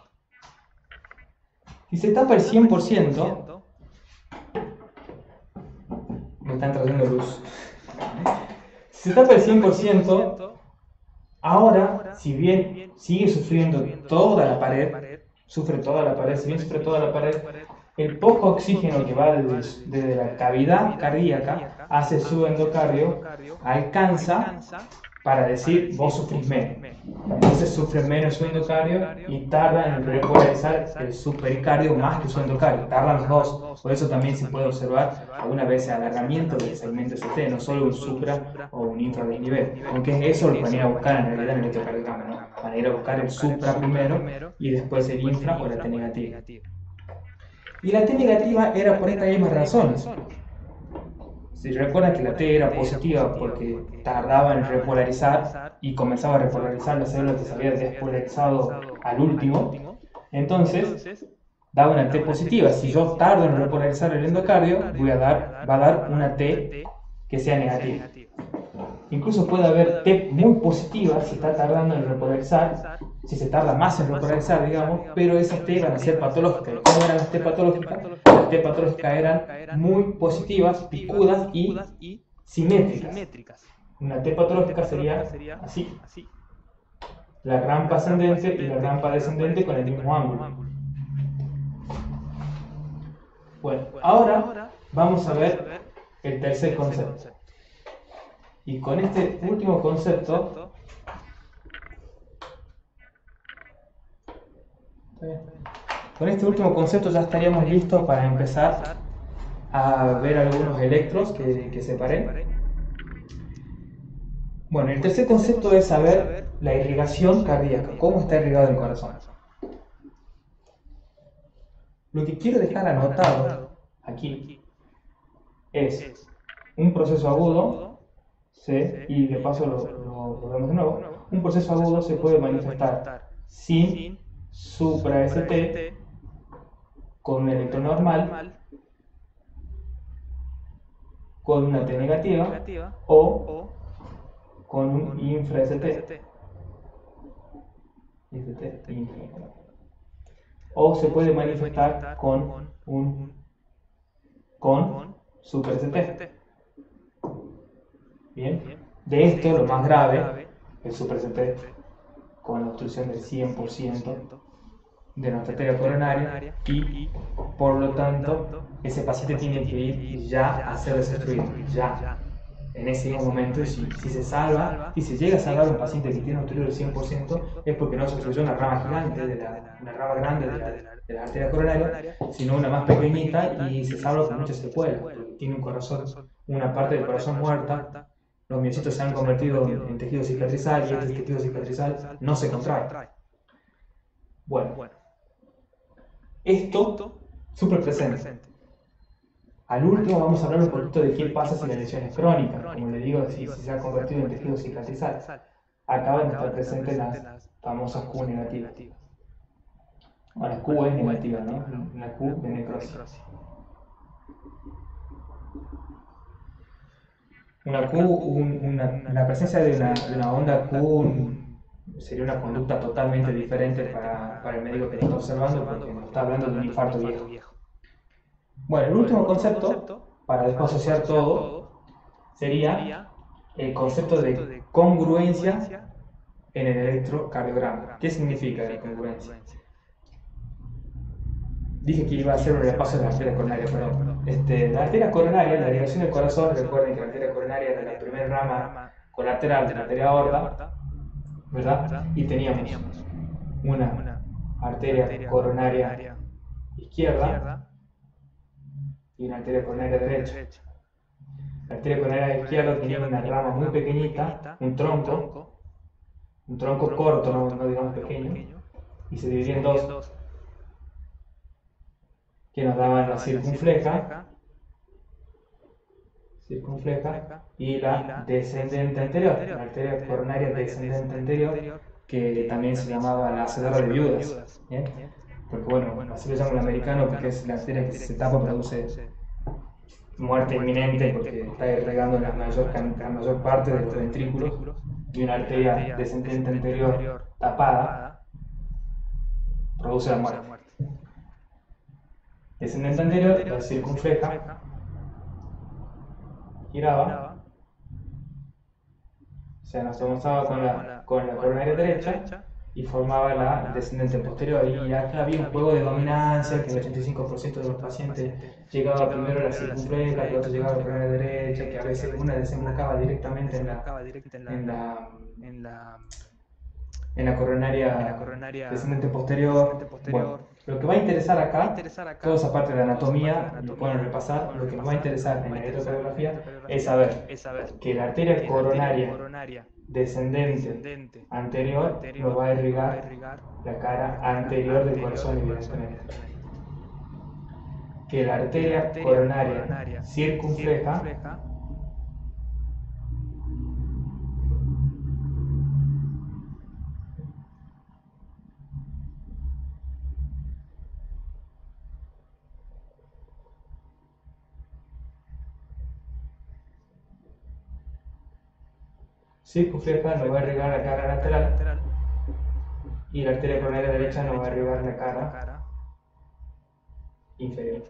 Si se tapa el 100%, me están trayendo luz. Si se tapa el 100%, ahora, si bien sigue sufriendo toda la pared, sufre toda la pared, si bien sufre toda la pared, el poco oxígeno que va desde la cavidad cardíaca hacia el subendocardio alcanza para decir vos sufrís menos. Entonces sufre menos el subendocardio y tarda en repolarizar el subpericardio más que el subendocardio. Tardan los dos. Por eso también se puede observar algunas veces alargamiento del segmento ST, no solo un supra o un infradesnivel. Aunque eso lo van a ir a buscar en realidad en el electrocardiograma, ¿no? Van a ir a buscar el supra primero y después el infra o la T negativa. Y la T negativa era por estas mismas razones. Si recuerdan que la T era positiva porque tardaba en repolarizar y comenzaba a repolarizar la célula que se había despolarizado al último, entonces daba una T positiva. Si yo tardo en repolarizar el endocardio, va a dar una T que sea negativa. Incluso puede haber T muy positiva si está tardando en repolarizar, si se tarda más en repolarizar, digamos, pero esas T van a ser patológicas. ¿Cómo eran las T patológicas? Las T patológicas eran muy positivas, picudas y simétricas. Una T patológica sería así. La rampa ascendente y la rampa descendente con el mismo ángulo. Bueno, ahora vamos a ver el tercer concepto. Y con este último concepto, ya estaríamos listos para empezar a ver algunos electros que separé. Bueno, el tercer concepto es saber la irrigación cardíaca, cómo está irrigado el corazón. Lo que quiero dejar anotado aquí es un proceso agudo, y de paso lo vemos de nuevo. Un proceso agudo se puede manifestar sin supra-ST, con un electro normal, con una T negativa o con un infra-ST. o se puede manifestar con Super ST. Bien, de esto lo más grave, el Super ST con la obstrucción del 100% de nuestra arteria coronaria y por lo tanto ese paciente tiene que ir ya a ser desobstruido, ya, en ese mismo momento. Y si se salva, si se llega a salvar un paciente que tiene obstruido el 100%, es porque no se obstruyó una rama gigante, una rama grande de la arteria coronaria, sino una más pequeñita, y se salva con muchas secuelas, porque tiene un corazón, una parte del corazón muerta. Los miocitos se han convertido en tejido cicatrizal y este tejido cicatrizal no se contrae. Bueno, esto súper presente. Al último vamos a hablar un poquito de qué pasa si la lesión es crónica. Como le digo, si se ha convertido en tejido cicatrizal. Acá van a estar presentes las famosas Q negativas. Bueno, la Q es negativa, ¿no? La Q de necrosis. La presencia de una onda Q sería una conducta totalmente diferente para el médico que lo está observando, porque nos está hablando de un infarto viejo. Bueno, el último concepto, para después asociar todo, sería el concepto de congruencia en el electrocardiograma. ¿Qué significa la congruencia? Dije que iba a hacer un repaso de la arteria coronaria, perdón. La arteria coronaria, la derivación del corazón, recuerden que la arteria coronaria era la primera rama colateral de la arteria aorta, ¿verdad? Y teníamos una arteria coronaria izquierda y una arteria coronaria derecha. La arteria coronaria izquierda tenía una rama muy pequeñita, un tronco corto, no digamos pequeño, y se dividía en dos, que nos daban la circunfleja y la descendente anterior, la arteria coronaria descendente anterior, que también se llamaba la hacedora de viudas, ¿bien? Porque bueno, así lo llaman el americano, porque es la arteria que se tapa, produce muerte inminente, porque está irrigando la mayor parte de los ventrículos, y una arteria descendente anterior tapada produce la muerte. Descendente anterior, la circunfleja, giraba, o sea, nos avanzaba con la coronaria derecha y formaba la descendente posterior. Y acá había un juego de dominancia, que el 85% de los pacientes llegaba primero a la circunfleja, que el otro llegaba a la coronaria derecha, que a veces una desembocaba directamente en la coronaria descendente posterior. Bueno, lo que va a interesar acá, toda esa parte de anatomía, lo pueden repasar. Lo que nos va a interesar en la electrocardiografía es saber que la arteria coronaria descendente anterior nos va a irrigar la cara anterior del corazón, evidentemente. Que la arteria coronaria circunfleja nos va a irrigar la cara lateral, y la arteria coronaria derecha nos va a irrigar la cara inferior.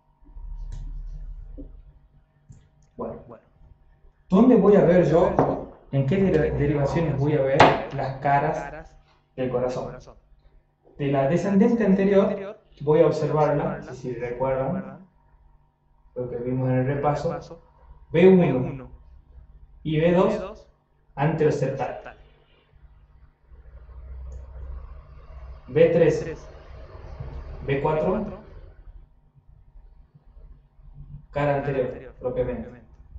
Bueno, ¿dónde voy a ver yo, en qué derivaciones voy a ver las caras del corazón? De la descendente anterior voy a observarla, si recuerdan lo que vimos en el repaso, B1 y B2 anteroseptal, B3, B4 cara anterior propiamente.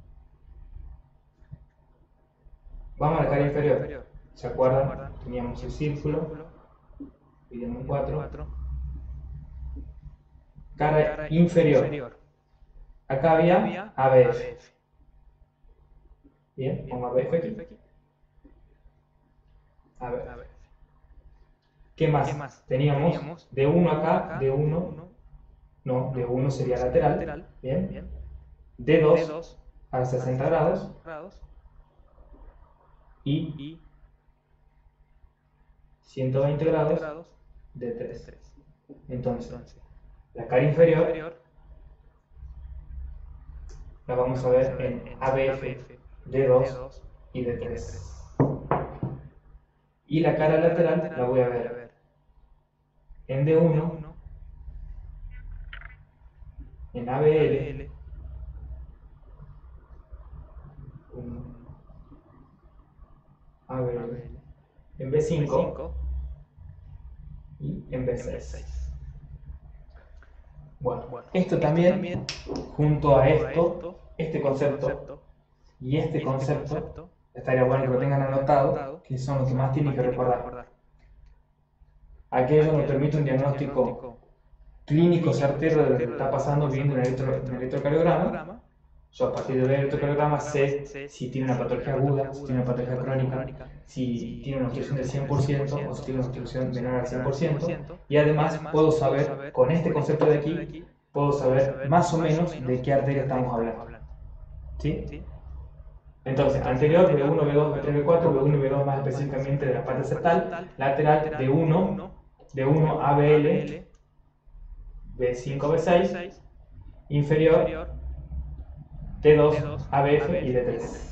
Vamos a la cara inferior. ¿Se acuerdan? Teníamos el círculo, dividimos en 4. Cara inferior. Acá había ABF. Bien, pongo ABF aquí. ABF. ¿Qué más? Teníamos D1 acá, D1 sería lateral. Bien. D2 a 60 grados. Y 120 grados D3. Entonces, la cara inferior la vamos a ver en ABF, D2 y D3. Y la cara lateral la voy a ver en D1, en ABL, en B5 y en B6. Bueno, esto también, junto a esto, este concepto y este concepto, estaría bueno que lo tengan anotado, que son los que más tienen que recordar. Aquello nos permite un diagnóstico clínico certero de lo que está pasando viendo un electrocardiograma. Yo a partir del electrocardiograma sé si tiene una patología aguda, si tiene una patología crónica, si tiene una obstrucción del 100% o si tiene una obstrucción menor al 100%, y además puedo saber, con este concepto de aquí, puedo saber más o menos de qué arteria estamos hablando. ¿Sí? Entonces, anterior, B1, B2, B3, B4, B1 y B2 más específicamente de la parte septal, lateral, D1, ABL, B5, B6, inferior, D2, ABF y D3.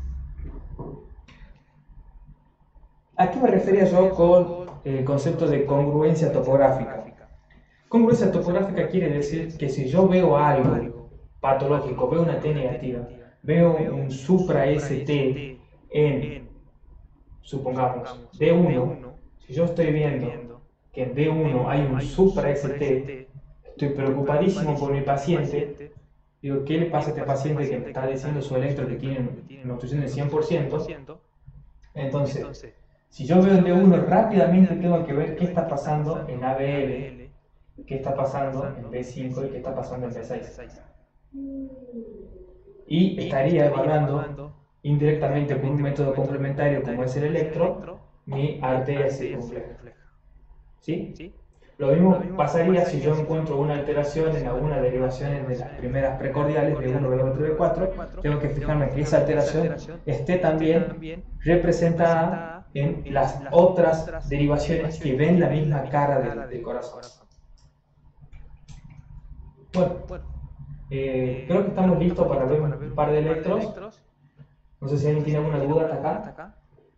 ¿A qué me refería yo con el concepto de congruencia topográfica? Congruencia topográfica quiere decir que si yo veo algo patológico, veo una T negativa, veo un supra ST en, supongamos, D1, si yo estoy viendo que en D1 hay un supra ST, estoy preocupadísimo por mi paciente. Digo, ¿qué le pasa a este paciente que me está diciendo su electro que tiene una obstrucción del 100%? Entonces, si yo veo en D1, rápidamente tengo que ver qué está pasando en ABL, qué está pasando en B5 y qué está pasando en B6. Y estaría evaluando indirectamente por un método complementario como es el electro, mi arteria circunfleja. ¿Sí? Lo mismo pasaría si yo encuentro una alteración en alguna derivación de las primeras precordiales de 1, B2, B4, tengo que fijarme que esa alteración esté también representada en las otras derivaciones que ven la misma cara del corazón. Bueno, creo que estamos listos para ver un par de electros. No sé si alguien tiene alguna duda hasta acá.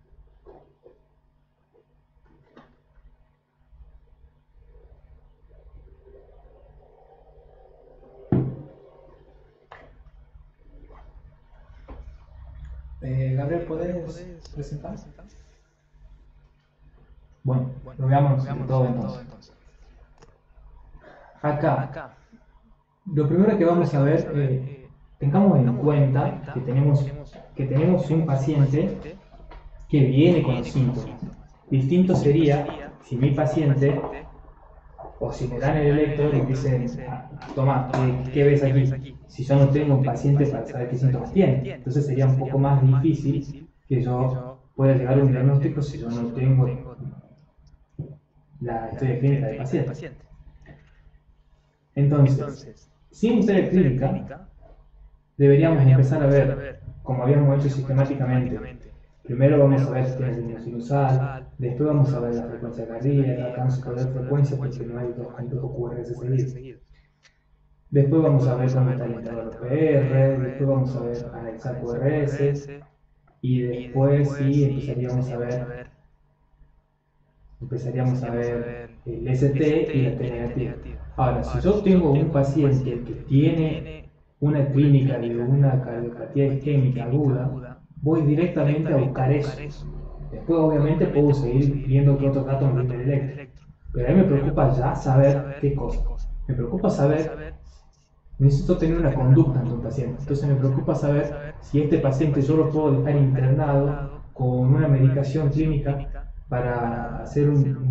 Gabriel, ¿podés presentar? Bueno, lo veamos todo entonces. Acá, lo primero que vamos a ver, tengamos en cuenta que tenemos un paciente que viene con los síntomas. Distinto sería si mi paciente, o si me dan el electro y dicen, toma, ¿qué ves aquí? Si yo no tengo un paciente para saber qué síntomas tiene. Entonces sería un poco más difícil que yo pueda llegar a un diagnóstico si yo no tengo la historia clínica del paciente. Entonces, sin historia clínica, deberíamos empezar a ver, como habíamos hecho sistemáticamente, primero vamos a ver si tiene ritmo sinusal, después vamos a ver la frecuencia cardíaca, acá no se puede ver frecuencia porque no hay dos campos QRS seguidos. Después vamos a ver cómo está el intervalo PR, después vamos a ver anexar QRS, y después sí empezaríamos a ver el ST y la T negativa. Ahora, si yo tengo un paciente que tiene una clínica de una cardiopatía isquémica aguda, voy directamente a buscar eso. Después, obviamente, puedo seguir viendo qué otros datos me viene el electro. Pero a mí me preocupa ya saber qué cosa. Me preocupa saber, necesito tener una conducta ante un paciente. Entonces me preocupa saber si este paciente yo lo puedo dejar internado con una medicación clínica para hacer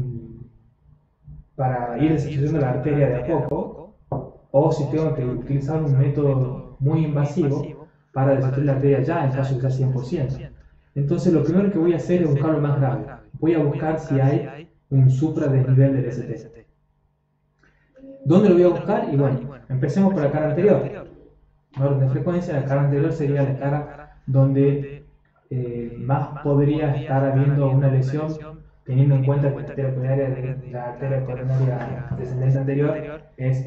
para ir desinfectando la arteria de a poco, o si tengo que utilizar un método muy invasivo para desinfectar la arteria ya en caso de ya 100%. Entonces lo primero que voy a hacer es buscar lo más grave. Voy a buscar si hay un supradesnivel del ST. ¿Dónde lo voy a buscar? Y bueno, empecemos por la cara anterior. En orden de frecuencia, la cara anterior sería la cara donde más podría estar habiendo una lesión teniendo en cuenta que la arteria coronaria descendente anterior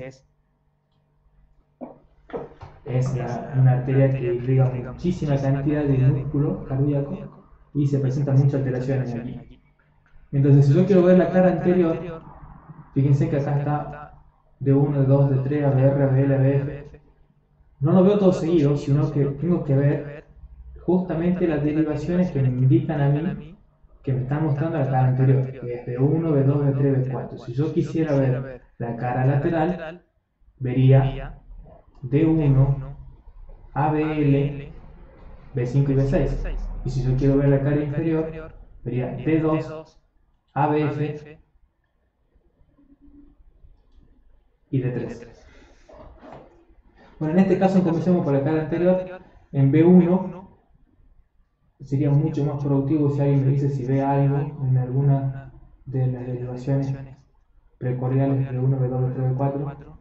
es una arteria que irriga muchísima cantidad de músculo cardíaco y se presentan muchas alteraciones aquí. Entonces, si yo quiero ver la cara anterior, fíjense que acá está D1, D2, D3, ABR, ABL, ABF. No lo veo todo seguido, sino que tengo que ver justamente las derivaciones que me indican a mí que me están mostrando la cara anterior, que es B1, B2, B3, B4. Si yo quisiera ver la cara lateral, vería D1, ABL, B5 y B6. Y si yo quiero ver la cara inferior, vería D2, ABF y D3. Bueno, en este caso comencemos por la cara anterior. En B1 sería mucho más productivo si alguien me dice si ve algo en alguna de las derivaciones precordiales B1, B2, B3, B4.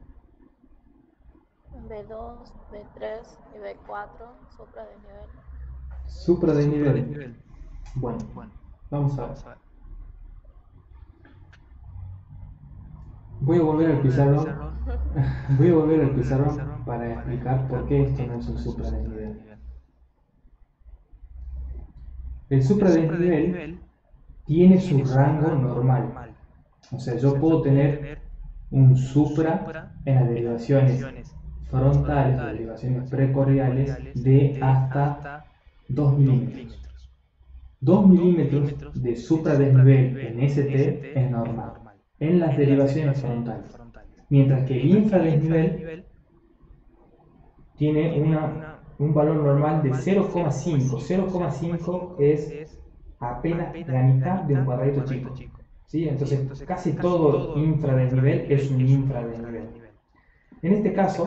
B2, B3 y B4, supradesnivel. Supradesnivel. Bueno, vamos a ver. Voy a volver al pizarrón. Voy a volver al pizarrón para explicar por qué esto no es un supradesnivel. El supradesnivel tiene su rango normal. O sea, yo puedo tener un supra en las derivaciones frontales, las derivaciones precordiales, de hasta 2 milímetros. 2 milímetros de supradesnivel en ST es normal, en las derivaciones frontales. Mientras que el infradesnivel tiene un valor normal de 0,5. 0,5 es apenas la mitad de un cuadradito chico. ¿Sí? Entonces, casi todo infradesnivel es un infradesnivel. En este caso,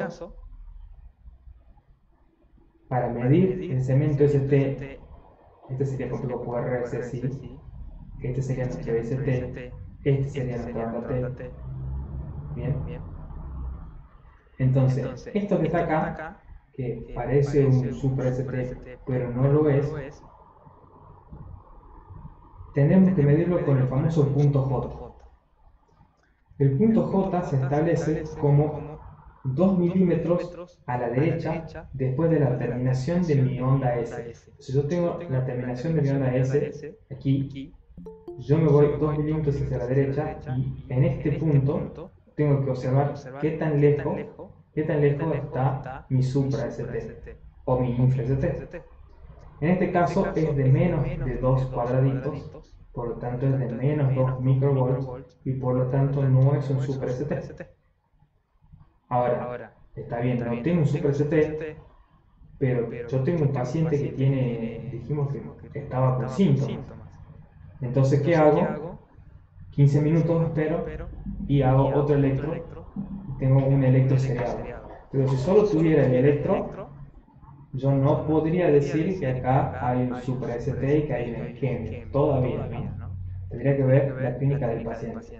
para medir el segmento ST, este sería código QRSSI, este sería nuestro ST, este sería nuestra banda T. Bien. Entonces, esto que está acá, que parece un super ST, pero no lo es, tenemos que medirlo con el famoso punto J. El punto J se establece como 2 milímetros a la derecha después de la terminación de mi onda S. Si yo tengo la terminación de mi onda S aquí, yo me voy 2 milímetros hacia la derecha y en este punto tengo que observar qué tan lejos está mi supra ST o mi infra ST. En este caso es de menos de 2 cuadraditos, por lo tanto es de menos 2 microvolts y por lo tanto no es un super ST. Ahora, está bien, no tengo un super ST, pero yo tengo un paciente que tiene, dijimos que estaba con síntomas. Entonces, ¿qué hago? 15 minutos espero y hago otro electro. Tengo un electro seriado. Pero si solo tuviera el electro, yo no podría decir que acá hay un super ST y que hay una isquemia. Todavía, ¿no? Tendría que ver la clínica del paciente.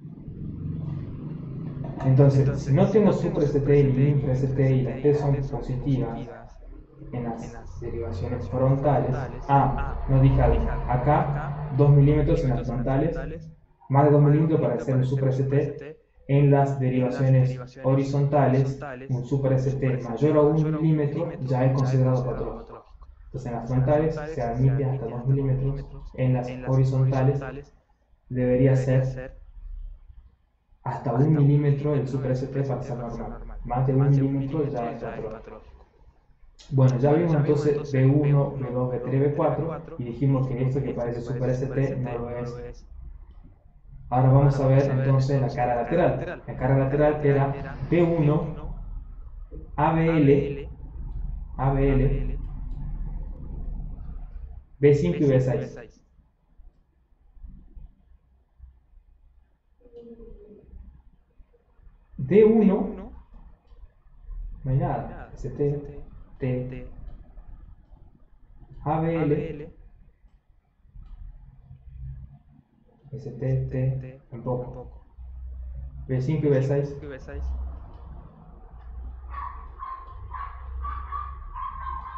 Entonces, si no tengo super ST y infra ST y las T son positivas en las derivaciones frontales, no dije algo, acá 2 milímetros en las frontales, más de 2 milímetros para hacer un super ST, en las derivaciones horizontales, un super ST mayor a 1 milímetro ya es considerado patológico. Entonces en las frontales se admite hasta 2 milímetros, en las horizontales debería ser hasta 1 milímetro el super ST para ser normal. Más de 1 milímetro ya es patológico. Bueno, ya vimos entonces B1, B2, B3, B4 y dijimos que esto que parece super ST no lo es. Ahora vamos a ver entonces la cara lateral. La cara lateral era B1, ABL, B5 y B6. D1, no hay nada, ST, T, ABL, ST, T, tampoco. B5 y B6.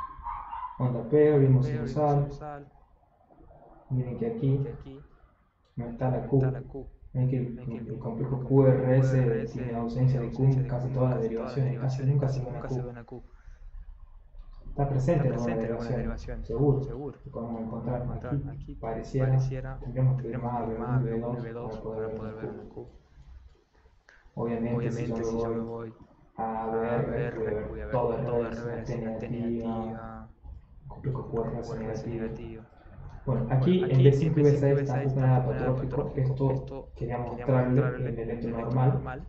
Onda P, ritmo sinusal. Miren que aquí no está la Q. Ven que el complejo QRS tiene ausencia de Q en casi todas las derivaciones, casi nunca se ve una Q. Está presente en alguna derivación, seguro, que podemos encontrar aquí. Pareciera, tendríamos que ir más a B1 y B2 para poder ver una Q. Obviamente, si yo me voy a ABR, voy a ver todo el reverso, una T negativa, complejo QRS negativo. Bueno, aquí en B5 y B6 está justo nada patológico. Esto quería mostrarle el electro normal.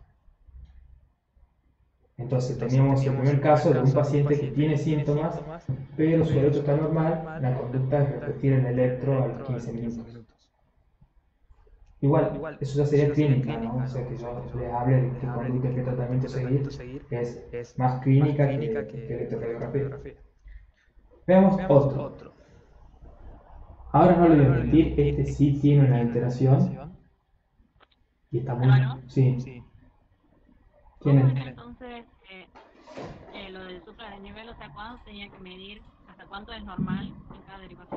Entonces teníamos el primer caso de un paciente que tiene síntomas, pero su electro está normal. La conducta es repetir el electro a los 15 minutos. Igual, eso ya sería clínica, ¿no? O sea, que yo les hable de qué conducta y qué tratamiento seguir, es más clínica que electrocardiografía. Veamos otro. Ahora no le voy a mentir, este sí tiene una alteración. Y está muy... Sí. ¿Quién es? Entonces, lo del supra de nivel, o sea, ¿cuándo tenía que medir? ¿Hasta cuánto es normal en cada derivación?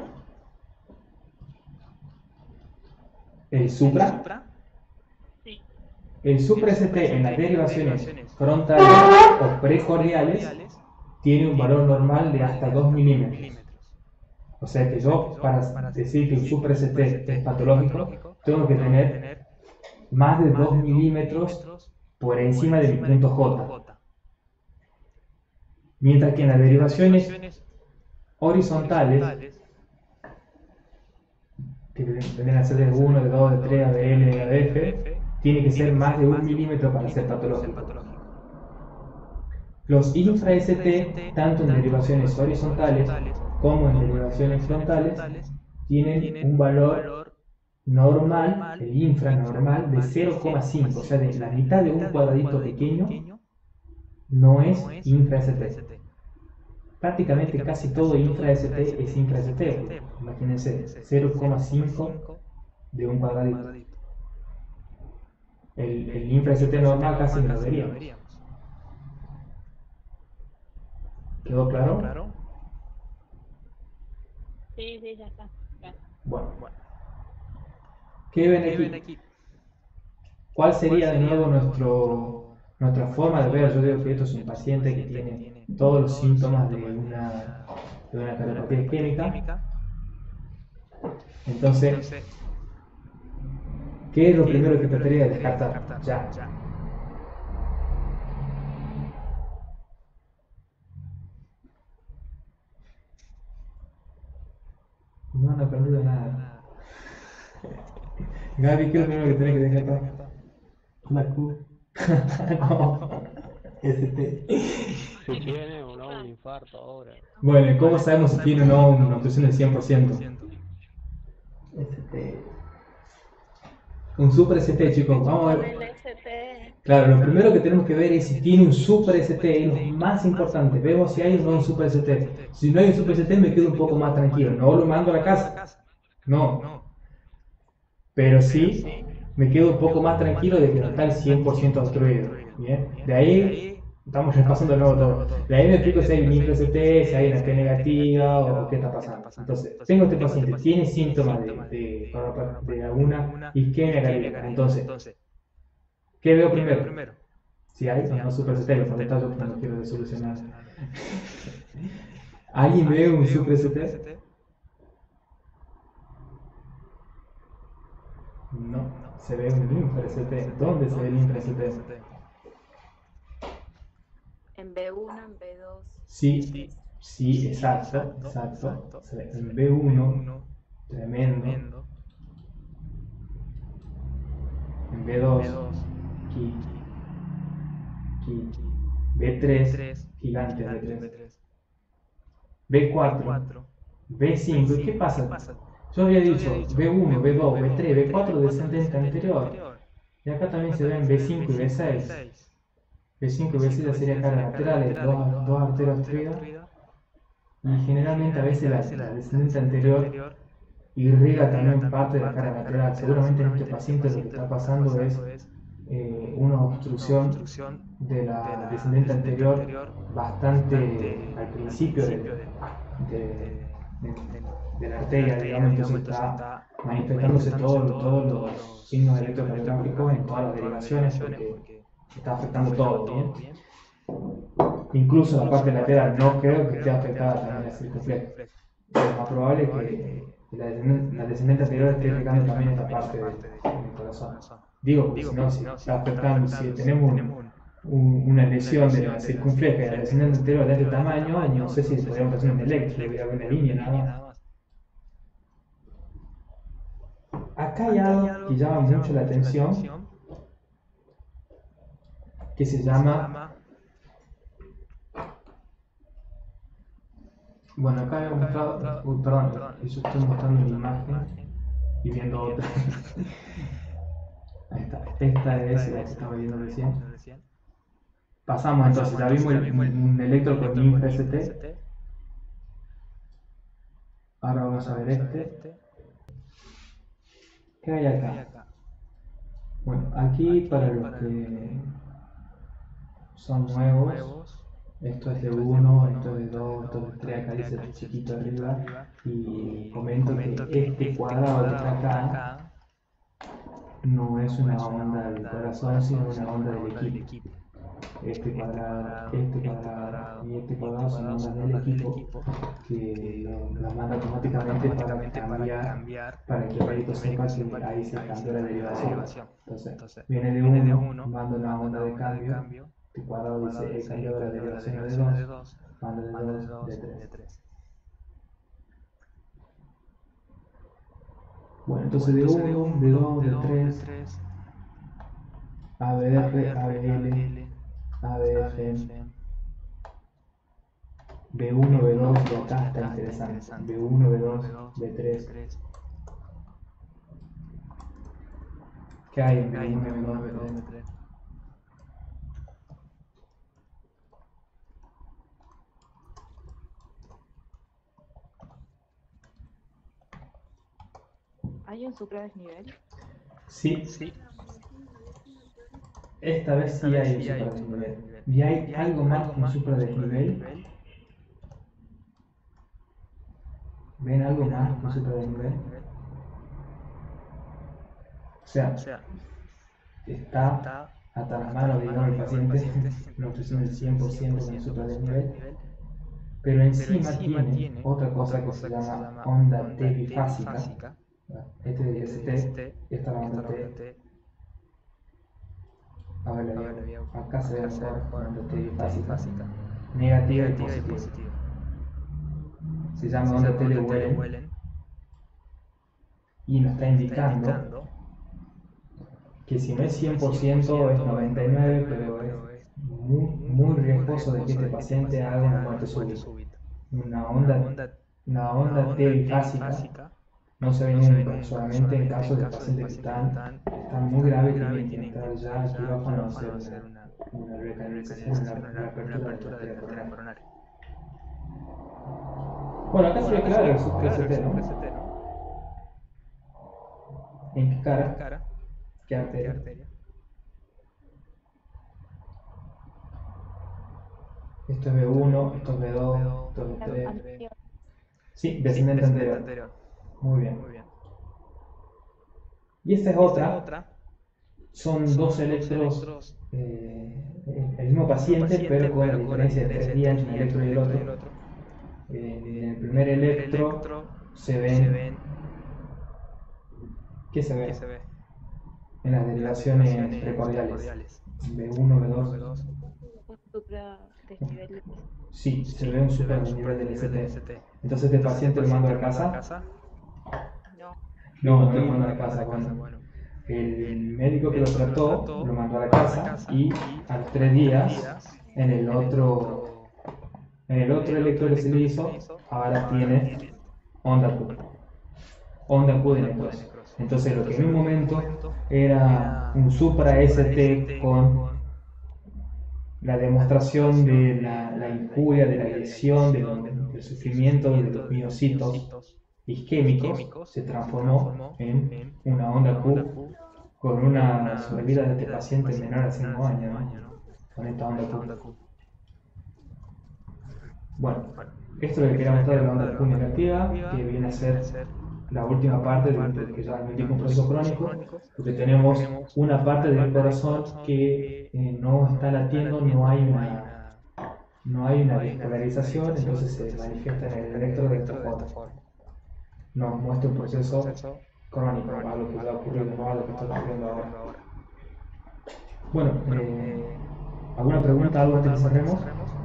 ¿El supra? Sí. El supra ST en las derivaciones frontales o precordiales tiene un valor normal de hasta 2 milímetros. O sea que yo, para decir que un supra ST es patológico, tengo que tener más de 2 milímetros por encima de mi punto J. Mientras que en las derivaciones horizontales, que vendrían a ser de 1, de 2, de 3, ABL, de ABF, tiene que ser más de 1 milímetro para ser patológico. Los infra-ST, tanto en derivaciones horizontales como en derivaciones frontales, tienen un valor normal, el infranormal, de 0,5, o sea, de la mitad de un cuadradito pequeño no es infra-ST. Prácticamente casi todo infra-ST es infra-ST, imagínense, 0,5 de un cuadradito. El infra-ST normal casi no lo veríamos. ¿Quedó claro? Sí, ya está. Bueno. ¿Qué ven aquí? ¿Cuál sería de nuevo nuestra forma de ver? Yo digo que esto es un paciente que tiene todos los síntomas de una cardiopatía isquémica. Entonces, ¿qué es lo primero que trataría de descartar? Ya. No han aprendido nada. Gaby, ¿qué es lo primero que tenés que descartar? La Q. No. ST. Si tiene o no un infarto ahora. Bueno, ¿y cómo sabemos si tiene o no una obstrucción del 100%? ST. Un super ST, chicos. Vamos a ver. El ST. Claro, lo primero que tenemos que ver es si tiene un super ST, es lo más importante. Vemos si hay o no un super ST. Si no hay un super ST me quedo un poco más tranquilo. No lo mando a la casa. No. Pero sí me quedo un poco más tranquilo de que no está el 100% obstruido. ¿Bien? De ahí estamos repasando de nuevo todo. De ahí me explico si hay un micro ST, si hay una T negativa o qué está pasando. Entonces, tengo este paciente, tiene síntomas de alguna isquemia cardíaca. Entonces, ¿qué veo primero? Si hay o no super ST, los detalles que no quiero solucionar. ¿Alguien ve un super ST? No, se ve un infra-ST. ¿Dónde se ve el infra-ST? En B1, en B2. Sí, exacto. Se ve en B1, tremendo. En B2, aquí. B3, gigante B3. B4, B5, ¿y qué pasa? Yo había dicho B1, B2, B3, B4 descendente anterior. Y acá también se ven B5 y B6. B5 y B6 serían cargas laterales, dos arterias obstruidas. Y generalmente a veces la descendente anterior irriga también parte de la carga lateral. Seguramente en este paciente lo que está pasando es una obstrucción de la descendente anterior bastante al principio de la arteria, digamos, entonces está manifestándose todos los signos electrocardiográficos en todas las derivaciones porque está afectando todo, ¿bien? Incluso la parte lateral no creo que esté afectada también la circunfleja. Lo más probable es que la descendente anterior esté afectando también esta parte del corazón. Digo, porque si está afectando, si tenemos una lesión de la circunfleja y la descendente anterior de este tamaño, no sé si podríamos hacer un electro, voy a ver una línea nada más. Acá hay algo que llama mucho la atención, que se llama... Bueno, acá he mostrado, perdón, eso estoy mostrando una imagen y viendo otra. Ahí está, esta es la que estaba viendo recién. Pasamos entonces, ya vimos un electro con NIMF-ST. Ahora vamos a ver este. ¿Qué hay acá? Bueno, aquí para los que son nuevos, esto es de 1, esto es de 2, esto es de 3, acá dice chiquito arriba, y comento que este cuadrado que está acá no es una onda del corazón, sino una onda del equipo. Este cuadrado y este cuadrado son ondas del equipo que las manda automáticamente para cambiar, para que el médico sepa que ahí se cambió la derivación. Entonces, viene de 1, manda una onda de cambio. El cuadrado dice he cambiado la derivación de 2, manda de 2, de 3. Bueno, entonces de 1, de 2, de 3, ABR, ABL, ABF, B1, B2, y acá está interesante, B1, B2, B3. ¿Qué hay en B1, B2, B3? ¿Hay un supradesnivel? Sí. Esta vez sí hay un supradesnivel. ¿Y hay algo más que un supradesnivel? ¿Ven algo más que un supradesnivel? O sea, está hasta las manos, digamos, el paciente, no estoy diciendo el 100% con el supradesnivel, pero encima tiene otra cosa que se llama onda T bifásica. Este de ST, esta es la onda T. A ver, acá se ve mejor onda T bifásica, negativa y positiva. Se llama onda T de Wellen y nos está indicando que si no es 100% es 99%, pero es muy riesgoso de que este paciente haga una muerte súbita. Una onda T bifásica no se ve nunca, solamente en casos de pacientes que están muy graves que tienen que entrar ya al quirófano a hacer una recanalización, una apertura de la arteria coronaria. Bueno, acá se ve claro el sub-3CT, ¿no? ¿En qué cara? ¿Qué arteria? Esto es B1, esto es B2, esto es B3. Sí, descendente anterior. Muy bien. Y esta es otra. Son dos electros, el mismo paciente, pero con la diferencia de 3 días entre un electro y el otro. En el primer electro se ven. ¿Qué se ve? En las derivaciones precordiales. B1, B2. Un supradesnivel. Sí, se ve un supradesnivel del ST. Entonces, ¿este paciente lo mando a casa? No lo mando a la casa. Bueno, el médico que lo trató lo mandó a la casa y a los 3 días en el otro electro que se le hizo, ahora tiene onda Q de necrosis. Entonces lo que en un momento era un supra ST con la demostración de la injuria, de la lesión, del sufrimiento de los miocitos isquémicos, se transformó en una onda Q con una sobrevida de este paciente menor a 5 años, ¿no? Con esta onda Q. Bueno, esto es lo que quería mostrar de la onda Q negativa, que viene a ser la última parte de que realmente es un proceso crónico, porque tenemos una parte del corazón que no está latiendo, no hay una despolarización, entonces se manifiesta en el electro de esta forma. Nos muestra un proceso crónico, algo que ya ha ocurrido, no algo que está ocurriendo ahora. Bueno, ¿alguna pregunta, algo antes de que cerremos?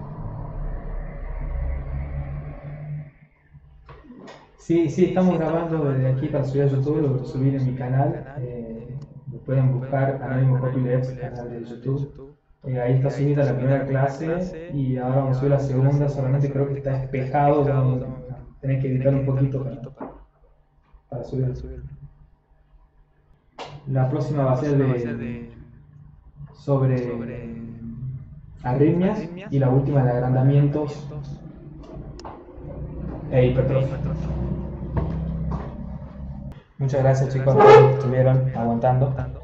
Sí, estamos grabando desde aquí para subir a YouTube, lo voy a subir en mi canal. Lo pueden buscar Anónimo Copyleft, canal de YouTube. Ahí está subida la primera clase y ahora vamos a subir la segunda, solamente creo que está despejado, tenés que editar un poquito para subirlo. La próxima va a ser sobre arritmias y la última de agrandamientos e hipertrofia. Muchas gracias chicos por que estuvieron aguantando.